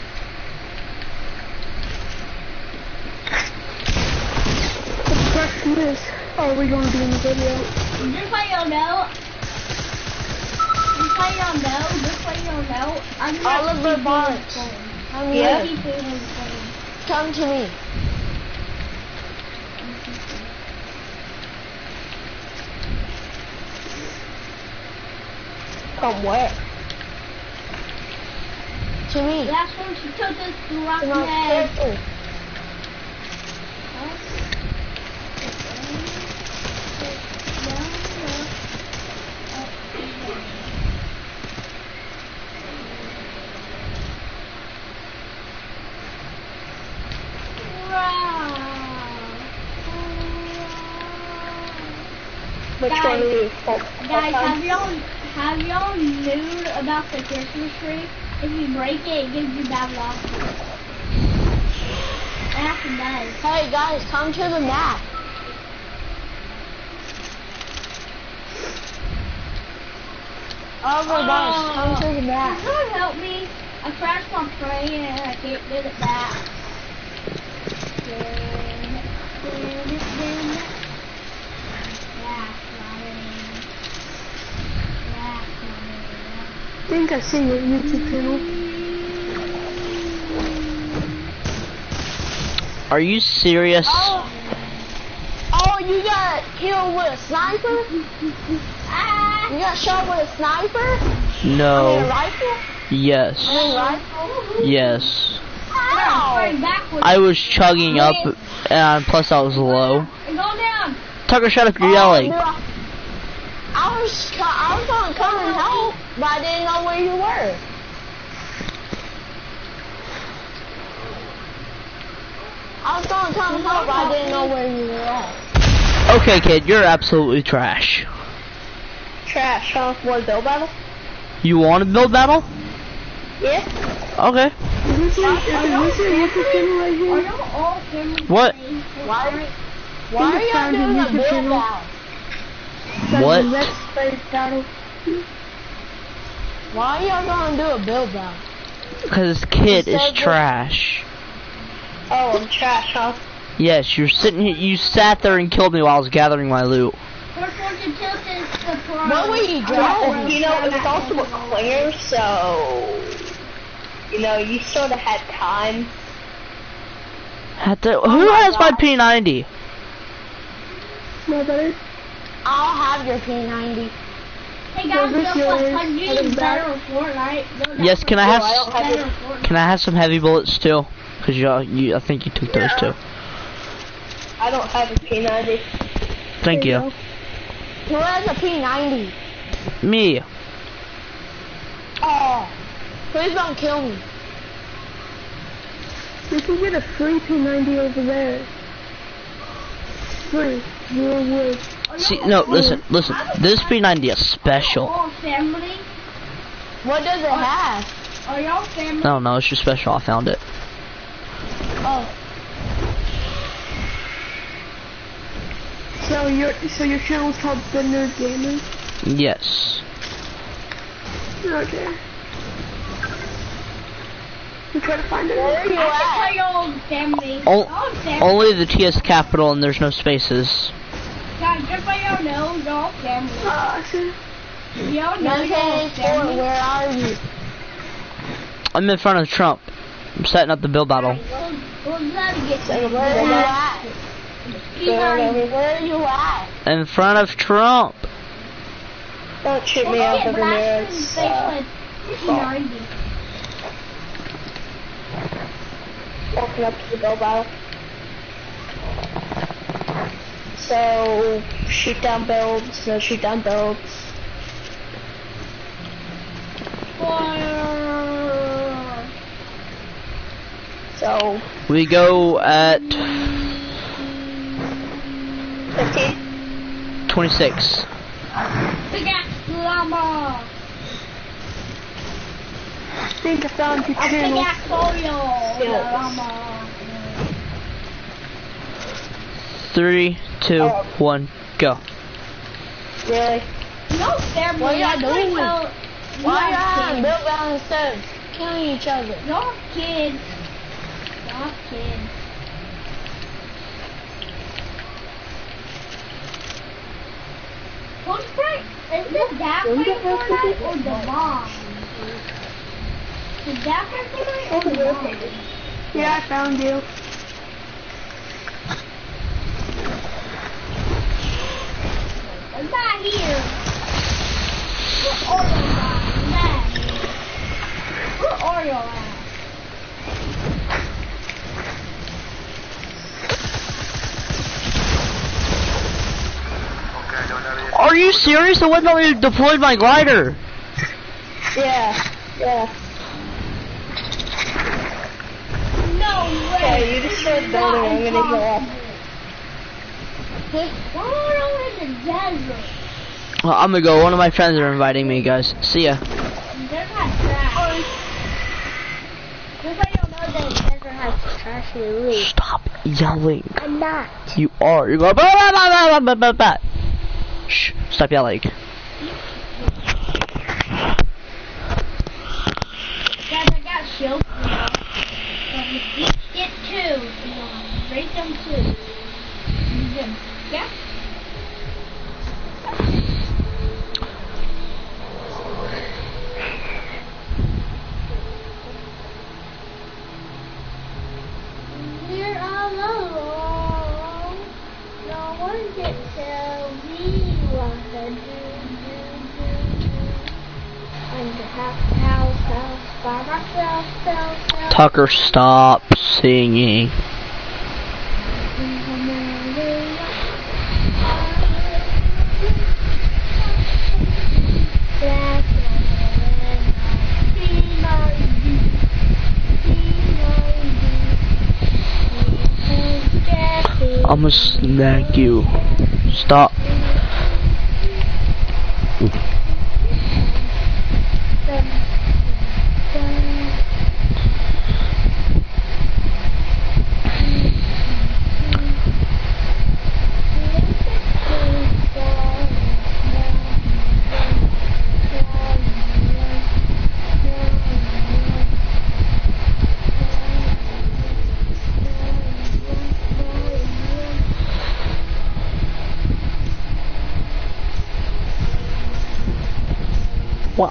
C: The question is, are we going to be in the video?
G: Just so y'all know, just so y'all know, just so y'all know, I'm not
B: Oliver Barnes. I'm
C: Yeah.
B: here. Come to me.
C: From where?
B: To me.
G: That's when she took us to rock
B: To my
G: head.
B: circle.
C: Which
G: Guys.
C: one are you? Oh,
G: Guys,
C: okay.
G: have y'all have y'all knew about the Christmas tree? If you break it, it gives you bad luck. It actually does.
B: Hey guys, come to the map. Oliver Barnes, come to the
G: Can
B: map.
G: someone help me? I crashed my train and I can't get it back. Damn it, damn it, damn it. That's not it. That's not it.
C: I think I've seen your YouTube channel.
A: Are you serious?
B: Oh, oh, you got killed with a sniper?
G: Ah!
B: You got shot with a sniper? I mean, a
A: No.
B: rifle?
A: Yes.
B: I mean, rifle?
A: Yes.
G: Ah! Turn backwards.
A: I was chugging up, and plus I was low.
G: Go down.
A: Tucker, shut up! You're
B: Oh,
A: yelling.
B: dude, I I was, co- I was gonna come and help, but I didn't know where you were. I was gonna come and help, but I didn't know where you were at.
A: Okay, kid, you're absolutely trash.
C: Trash, huh? Want to build battle?
A: You want to build battle?
C: Yeah.
A: Okay.
C: Is this your, is this your YouTube channel right
G: Are
C: here?
G: y'all all cameras
A: What?
G: playing
B: Why,
G: Fortnite?
B: why are
C: just
B: y'all
C: found your
B: doing a
C: YouTube
B: build
C: channel.
B: battle?
A: What?
C: Let's play battle.
B: Why are y'all gonna do a build battle?
A: Because kid is
B: Instead of-
A: trash.
C: Oh, I'm trash, huh?
A: Yes, you're sitting here. You sat there and killed me while I was gathering my loot.
G: First one to tilt is the pro.
B: What were you
C: Well,
B: driving?
C: you know, it was also a clinger, so... You know, you sort of had time.
A: Had to, who has my P ninety?
C: Nobody.
B: I'll have your P ninety.
G: Hey guys,
C: this
G: guess
C: yours?
G: what? P U B G
C: What is
G: is
C: that?
G: better in Fortnite. No, that's
A: Yes, can I
C: Oh,
A: have
C: I don't have
G: better
C: it.
G: in Fortnite.
A: can I have some heavy bullets too? Cause you, you I think you took those
C: Yeah.
A: too.
C: I don't have a P ninety.
A: Thank
C: There
A: you.
C: go.
B: Who has a P ninety?
A: Me.
B: Oh, please don't kill me.
C: You can get a free P ninety over there. Free. Real wood.
G: Are
A: See,
G: y'all
A: no,
G: all-
A: listen, listen. This P ninety is special.
G: All family?
B: What does it have?
G: Are y'all family?
A: I don't know. It's just special. I found it.
B: Oh,
C: So your so your channel's called The Nerd Gamer?
A: Yes.
C: Okay. You try to find it.
B: where are you
G: I can tell
B: at?
G: y'all family.
A: O-
G: Y'all family.
A: Only the T S capital and there's no spaces.
G: Guys, just so y'all know, y'all family.
C: Ah, I see.
G: Y'all know y'all
B: nineteen eighty-four,
G: family.
B: where are you?
A: I'm in front of Trump. I'm setting up the build battle.
G: We'll, we'll try to get
C: Setting up the
B: Where are
C: build
B: you
C: battle.
B: at?
G: P-ninety.
B: Where are you at?
A: In front of Trump.
C: Don't shoot me
G: We'll
C: out
G: get
C: of the
G: blasted in the
C: mirrors.
G: face
C: Uh,
G: with P ninety.
C: walking up to the build battle. So, shoot down builds, no shoot down builds.
G: Fire.
C: So, So,
A: We go at
C: fifteen.
A: twenty-six.
G: Big axe llama.
C: I think I found your
G: A big
C: channel.
G: axe Oreo.
C: Yes.
G: Llama.
A: Three, two,
C: Oh.
A: one, go.
C: Really?
G: No, they're
C: What are y'all doing?
G: Well,
C: Why
G: no
C: are
G: kids.
C: built down instead of killing each other?
G: No kids. No kids. Who's playing? Is this that playing Fortnite or the mom? Is that playing Fortnite or the mom?
C: Yeah, I found you.
G: I'm not here. Where Oreo at? Nah. Where Oreo at?
A: Are you serious? I wouldn't let me deploy my glider.
C: Yeah, yeah.
G: No way.
C: Okay, you just start building. I'm gonna go up.
G: Where Oreo in the desert?
A: Well, I'm gonna go. One of my friends are inviting me, guys. See ya.
G: There's not trash. Just so you know, the desert has trash in the roof.
A: Stop yelling.
G: I'm not.
A: You are. You're going. Bah, bah, bah, bah, bah, bah, bah. Shh. Stop yelling.
G: Guys, I got shields now. So you each get two. So you'll rate them two. Use them. Yeah? We're all alone. No one can tell me what to do, do, do, do. I'm the house, house, house by myself, self, self.
A: Tucker, stop singing. I'm gonna snag you. Stop. What?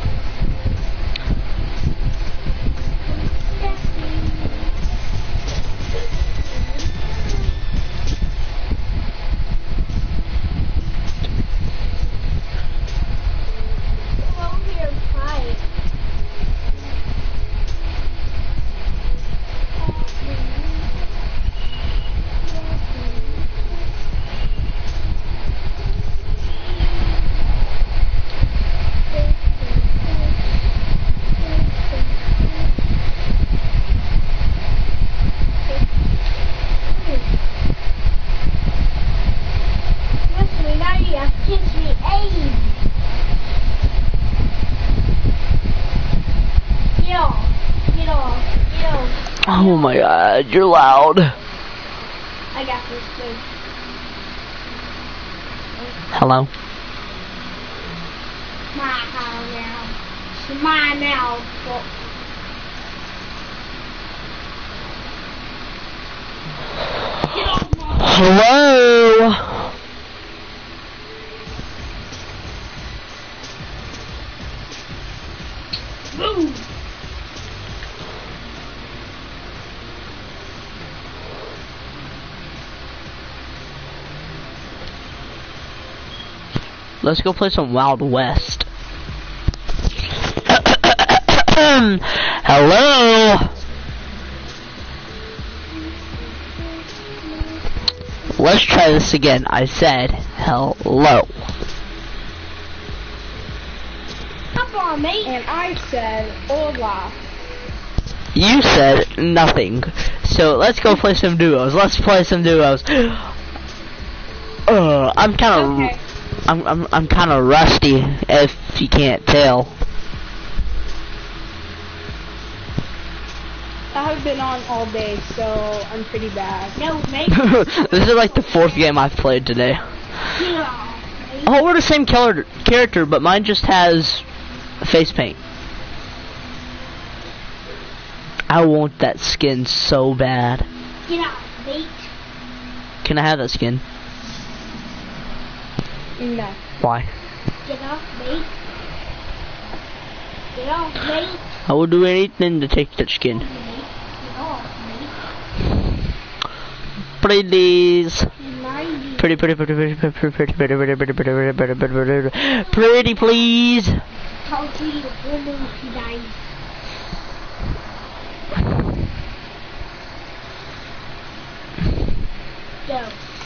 A: Oh my god, you're loud.
G: I got this too.
A: Hello?
G: My house now. It's mine now. But get off my
A: Hello?
G: boom.
A: Let's go play some Wild West. Hello? Let's try this again. I said hello.
G: Come on, mate.
C: And I said, hola.
A: You said nothing. So let's go play some duos. Let's play some duos. Uh, I'm kind of,
F: Okay.
A: I'm, I'm, I'm kind of rusty, if you can't tell.
F: I haven't been on all day, so I'm pretty bad.
G: No, mate.
A: This is like the fourth game I've played today.
G: Yeah.
A: Oh, we're the same color character, but mine just has face paint. I want that skin so bad.
G: Get out, mate.
A: Can I have that skin?
F: No.
A: Why?
G: Get off, mate. Get off, mate.
A: I will do anything to take that skin.
G: Get off, mate.
A: Please.
G: ninety.
A: Pretty, pretty, pretty, pretty, pretty, pretty, pretty, pretty, pretty, pretty, pretty, pretty, pretty, pretty, pretty, please.
G: Talk to you woman who died. Go.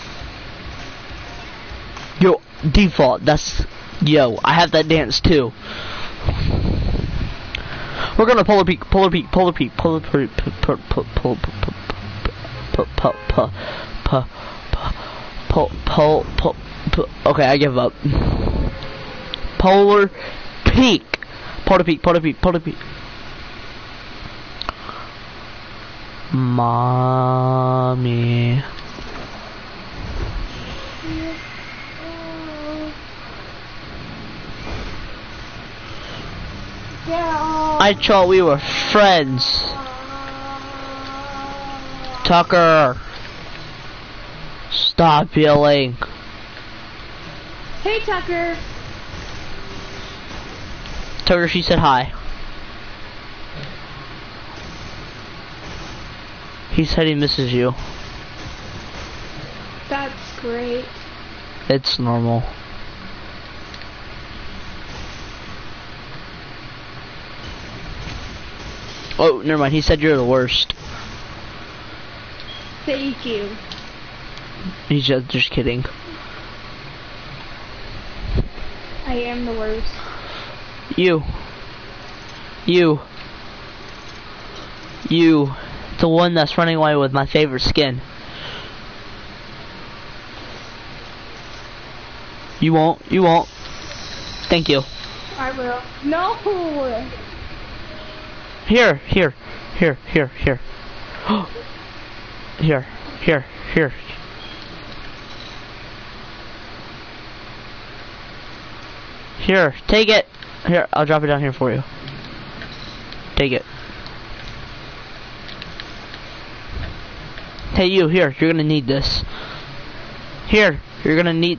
A: Yo, default, that's, yo, I have that dance too. We're gonna polar peak, polar peak, polar peak, polar peak, polar peak, polar peak, okay, I give up. Polar peak, polar peak, polar peak, polar peak. Mommy. I thought we were friends. Tucker. Stop yelling.
F: Hey, Tucker.
A: Tucker, she said hi. He said he misses you.
F: That's great.
A: It's normal. Oh, never mind. He said you're the worst.
F: Thank you.
A: He's just, just kidding.
F: I am the worst.
A: You. You. You. The one that's running away with my favorite skin. You won't. You won't. Thank you.
F: I will. No.
A: Here, here, here, here, here. Here, here, here. Here, take it. Here, I'll drop it down here for you. Take it. Hey, you, here, you're gonna need this. Here, you're gonna need...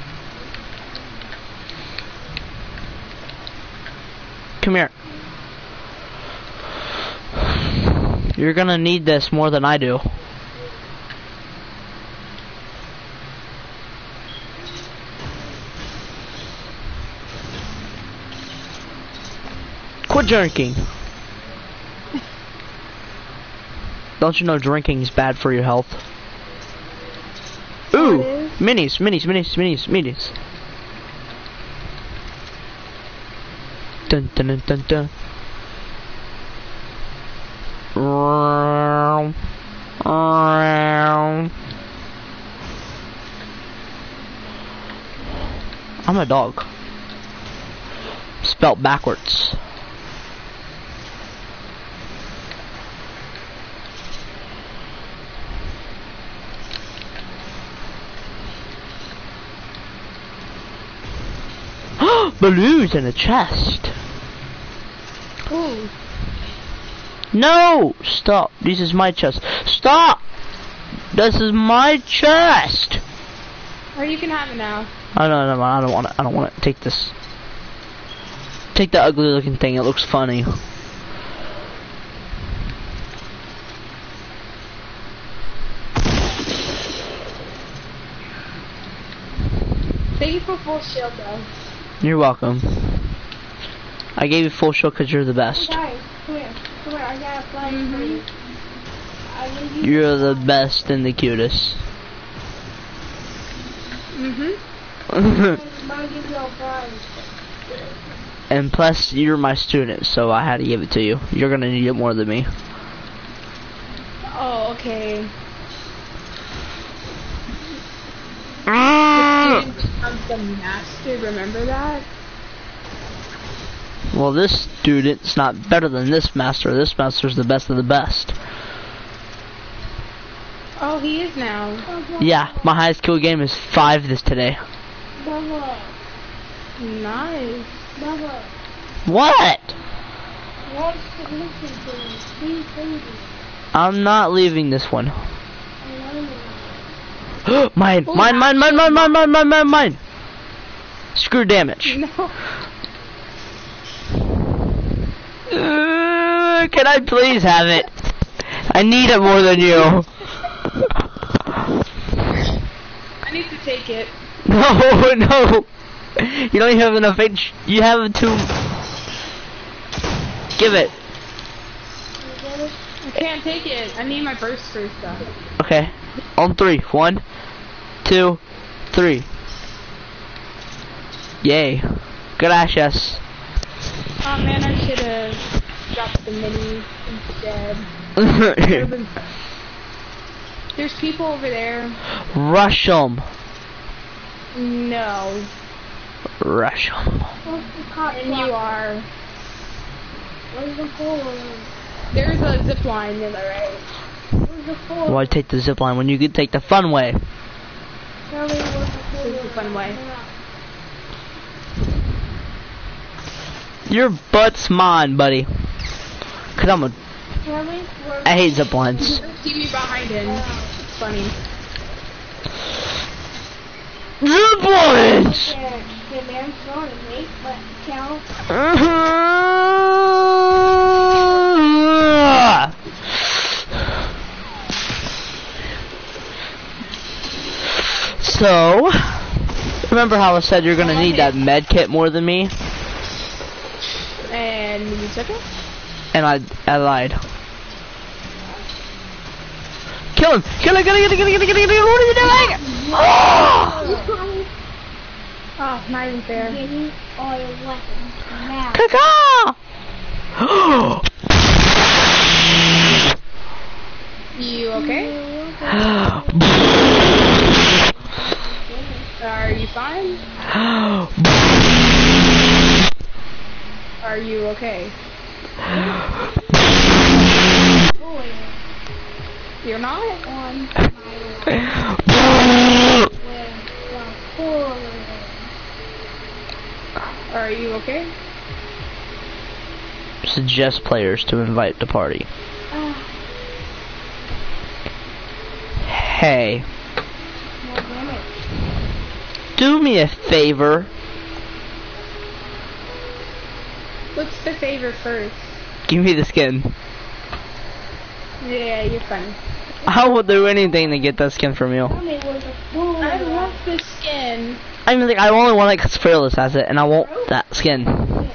A: Come here. You're gonna need this more than I do. Quit drinking. Don't you know drinking's bad for your health? Ooh, minis, minis, minis, minis, minis. Dun dun dun dun dun. I'm a dog. Spelt backwards. Balloons in a chest.
F: Ooh.
A: No! Stop. This is my chest. Stop! This is my chest!
F: Or you can have it now.
A: I don't know. I don't want it. I don't want it. Take this. Take the ugly looking thing. It looks funny.
F: Thank you for full shield, though.
A: You're welcome. I gave you full shield because you're the best.
G: Guys, come here. Come here. I got a flag
F: Mm-hmm.
G: for you. I need you.
A: You're the best and the cutest.
F: Mm-hmm.
G: I'm gonna give you a flag.
A: And plus, you're my student, so I had to give it to you. You're gonna need it more than me.
F: okay.
A: Ah!
F: Student becomes the master, remember that?
A: Well, this student's not better than this master. This master's the best of the best.
F: Oh, he is now.
A: Yeah, my highest kill game is five this today.
B: Bubba,
F: Nice.
B: Bubba,
A: What?
B: what's the listen to me? Please, please.
A: I'm not leaving this one.
B: I know you.
A: mine, mine, mine, mine, mine, mine, mine, mine, mine, mine. Screw damage.
F: No.
A: Uh, can I please have it? I need it more than you.
F: I need to take it.
A: No, no. You don't have enough H. You have to give it.
F: I can't take it. I need my burst first though.
A: Okay. On three. One, two, three. Yay. Gracias.
F: Oh man, I should have dropped the mini instead. There's people over there.
A: Rush 'em.
F: No.
A: Rush 'em.
B: What's the cop
F: And you are.
B: Where's the hole?
F: There's a zip line in there, right?
B: Where's the hole?
A: Why take the zip line when you could take the fun way?
B: Tell me where's the hole.
F: This is the fun way.
A: Your butt's mine, buddy. Cause I'm a.
B: Tell me where.
A: I hate zip lines.
F: See me behind him. It's funny.
A: Zip lines!
B: Yeah, the man's going to make, but count.
A: So, remember how I said you're gonna need that med kit more than me?
F: And you took it?
A: And I, I lied. Kill him! Kill him! Kill him! Kill him! Kill him! Kill him! Kill him! What are you doing? Oh!
F: Oh, not even fair.
B: Getting all your weapons now.
A: Caca!
F: You okay? Are you fine? Are you okay? You're not?
B: On
F: Are you okay?
A: Suggest players to invite to party. Hey. Do me a favor.
F: What's the favor first?
A: Give me the skin.
F: Yeah, you're funny.
A: I will do anything to get that skin from you.
F: I want the skin.
A: I mean, like, I only want it because Fearless has it, and I want that skin.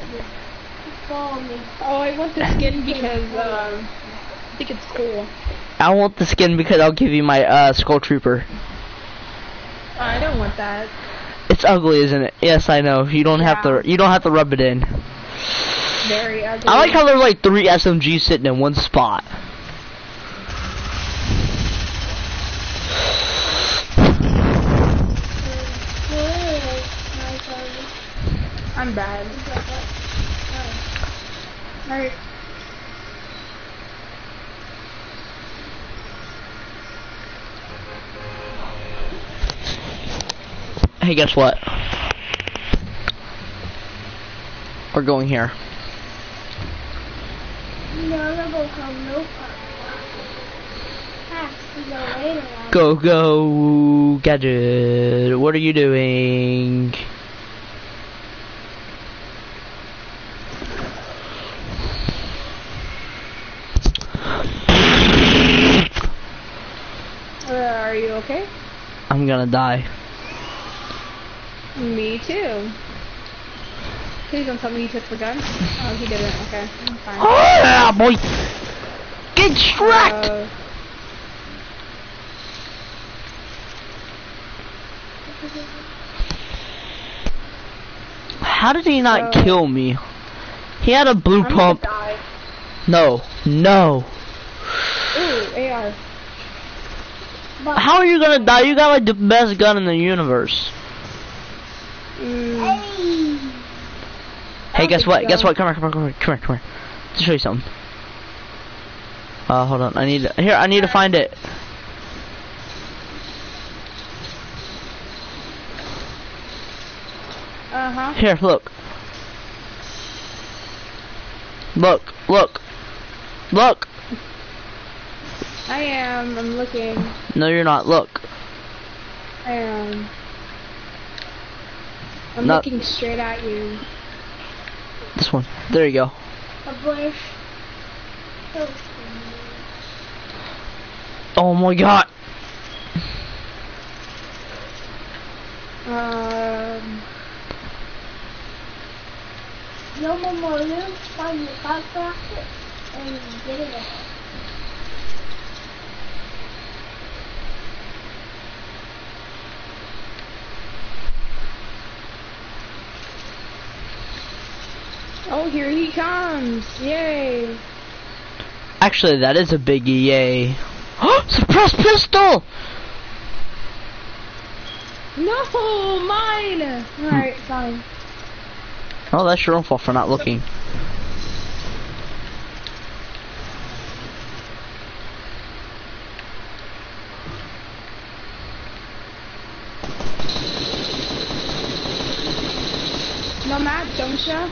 F: Oh, I want the skin because um, I think it's cool.
A: I want the skin because I'll give you my uh, Skull Trooper.
F: I don't want that.
A: It's ugly, isn't it? Yes, I know. You don't have to. You don't have to rub it in.
F: Very ugly.
A: I like how there's like three S M Gs sitting in one spot.
F: I'm bad. Alright.
A: Hey, guess what? We're going here. Go, go, Gadget. What are you doing?
F: Uh, are you okay?
A: I'm gonna die.
F: Me too. Please don't tell me he took the gun. Oh, he didn't. Okay, I'm fine.
A: Oh, yeah, boy! Get tracked!
F: Uh,
A: How did he not
F: So-
A: kill me? He had a blue
F: I'm
A: pump.
F: gonna die.
A: No, no.
F: Ooh, A R.
G: But
A: How are you gonna die? You got like the best gun in the universe.
C: Mm.
G: hey,
A: Hey, guess
C: think
A: what?
C: so.
A: Guess what? Come here, come here, come here, come here, come here. To show you something. Uh, hold on. I need to, here. I need to find it.
F: Uh huh.
A: Here, look. Look, look, look.
F: I am. I'm looking.
A: No, you're not. Look.
F: I am. I'm
A: No.
F: looking straight at you.
A: This one. There you go.
G: a bush. So
A: Oh my god.
F: Um.
G: no more more loot, find your hot rocket, and get it out.
F: Oh, here he comes! Yay!
A: Actually, that is a big yay. Suppressed pistol!
F: No, mine! Alright, fine.
A: Oh, that's your own fault for not looking.
F: No, Matt, don't ya?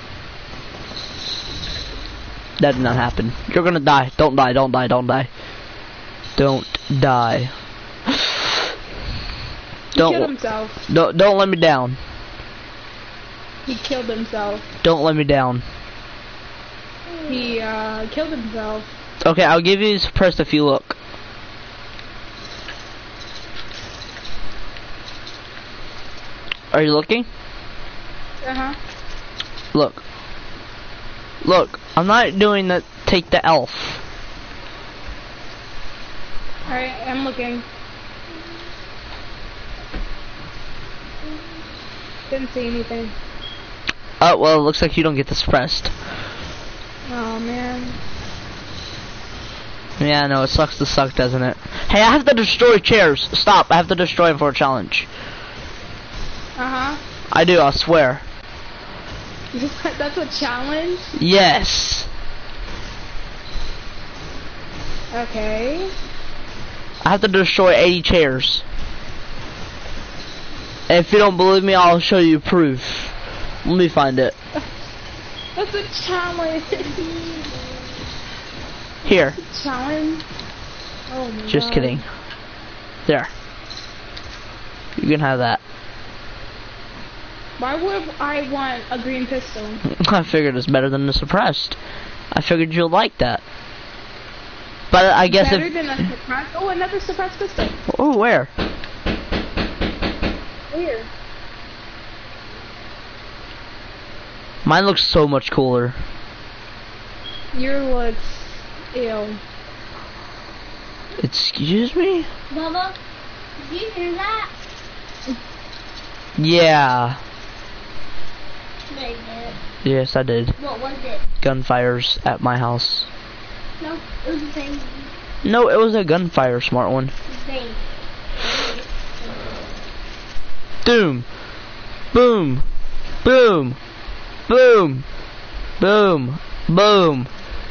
A: That did not happen. You're gonna die. Don't die, don't die, don't die. Don't die.
F: He killed
A: Don't,
F: himself.
A: don't, don't let me down.
F: He killed himself.
A: Don't let me down.
F: He, uh, killed himself.
A: Okay, I'll give you suppressed if you look. Are you looking?
F: Uh-huh.
A: Look. Look, I'm not doing the take the elf.
F: Alright, I'm looking. Didn't see anything.
A: Oh, well, it looks like you don't get the suppressed.
F: Oh, man.
A: Yeah, no, it sucks to suck, doesn't it? Hey, I have to destroy chairs. Stop, I have to destroy them for a challenge.
F: Uh-huh.
A: I do, I swear.
F: That's a challenge?
A: Yes.
F: Okay.
A: I have to destroy eighty chairs. And if you don't believe me, I'll show you proof. Let me find it.
F: That's a challenge.
A: Here.
F: Challenge? Oh my
A: Just
F: God.
A: kidding. There. You can have that.
F: Why would I want a green pistol?
A: I figured it's better than the suppressed. I figured you'll like that. But I guess
F: Better
A: if...
F: than a suppressed? Oh, another suppressed pistol.
A: Oh, where?
F: Here.
A: Mine looks so much cooler.
F: Your looks ew.
A: Excuse me?
G: Bubba, did you hear that?
A: Yeah.
G: They did.
A: Yes, I did.
G: What was it?
A: Gunfires at my house.
G: No, it was the same
A: No, it was a gunfire, smart one.
G: thing.
A: Doom. Boom. Boom. Boom. Boom. Boom.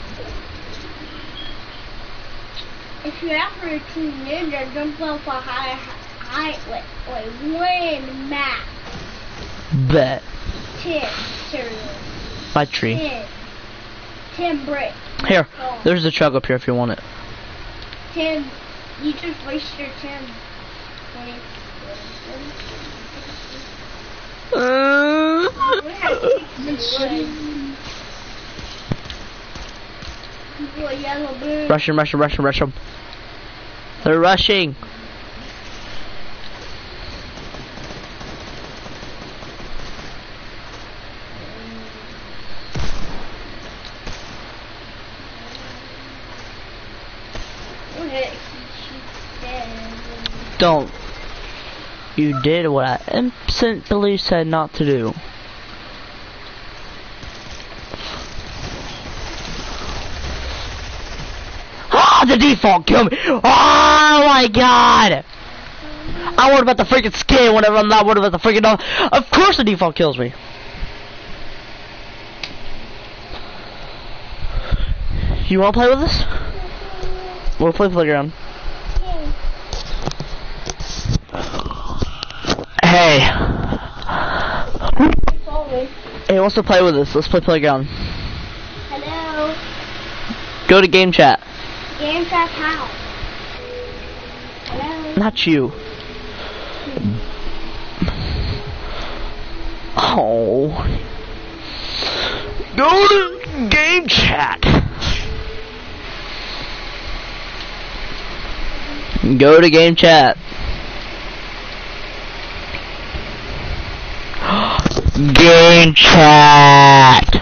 G: If you're after a true ninja, jump off a high height with like one max.
A: Bet.
G: Ten cereal.
A: My tree.
G: Ten. Ten bricks.
A: Here, there's a truck up here if you want it.
G: Ten. You just waste your ten. Twenty.
A: Uh,
G: We have six wood. People are yellow blue.
A: rush him, rush him, rush him, rush him. They're rushing.
G: Okay, she's dead.
A: Don't. You did what I instantly said not to do. Ah, the default kill me. Oh my god. I'm worried about the freaking skin whenever I'm not worried about the freaking dog. Of course the default kills me. You wanna play with us? We'll play playground. Hey. Hey, who wants to play with us? Let's play playground.
G: Hello.
A: Go to game chat.
G: Game chat how? Hello.
A: Not you. Oh. Go to game chat. Go to game chat. Game chat.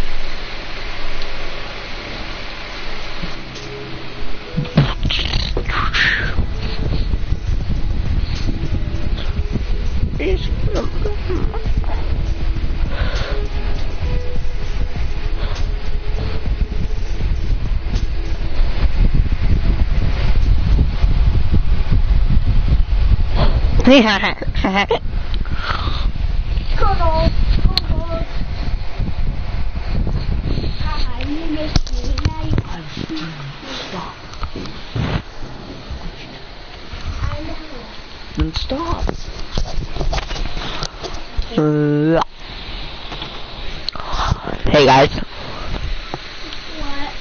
G: Cuddle. Cuddle. Haha, you missed me. Now you can see me. I know.
A: Then stop. Uh, hey guys.
G: What?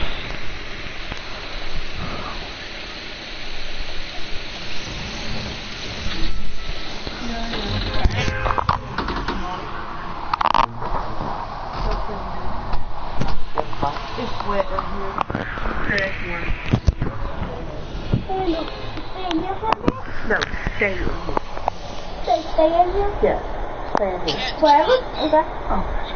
C: It's wet right here.
G: Stay in the- stay in your head?
C: No, stay here.
G: Stay, stay in here?
C: Yeah, stay in here.
G: Forever? Okay.
C: Oh,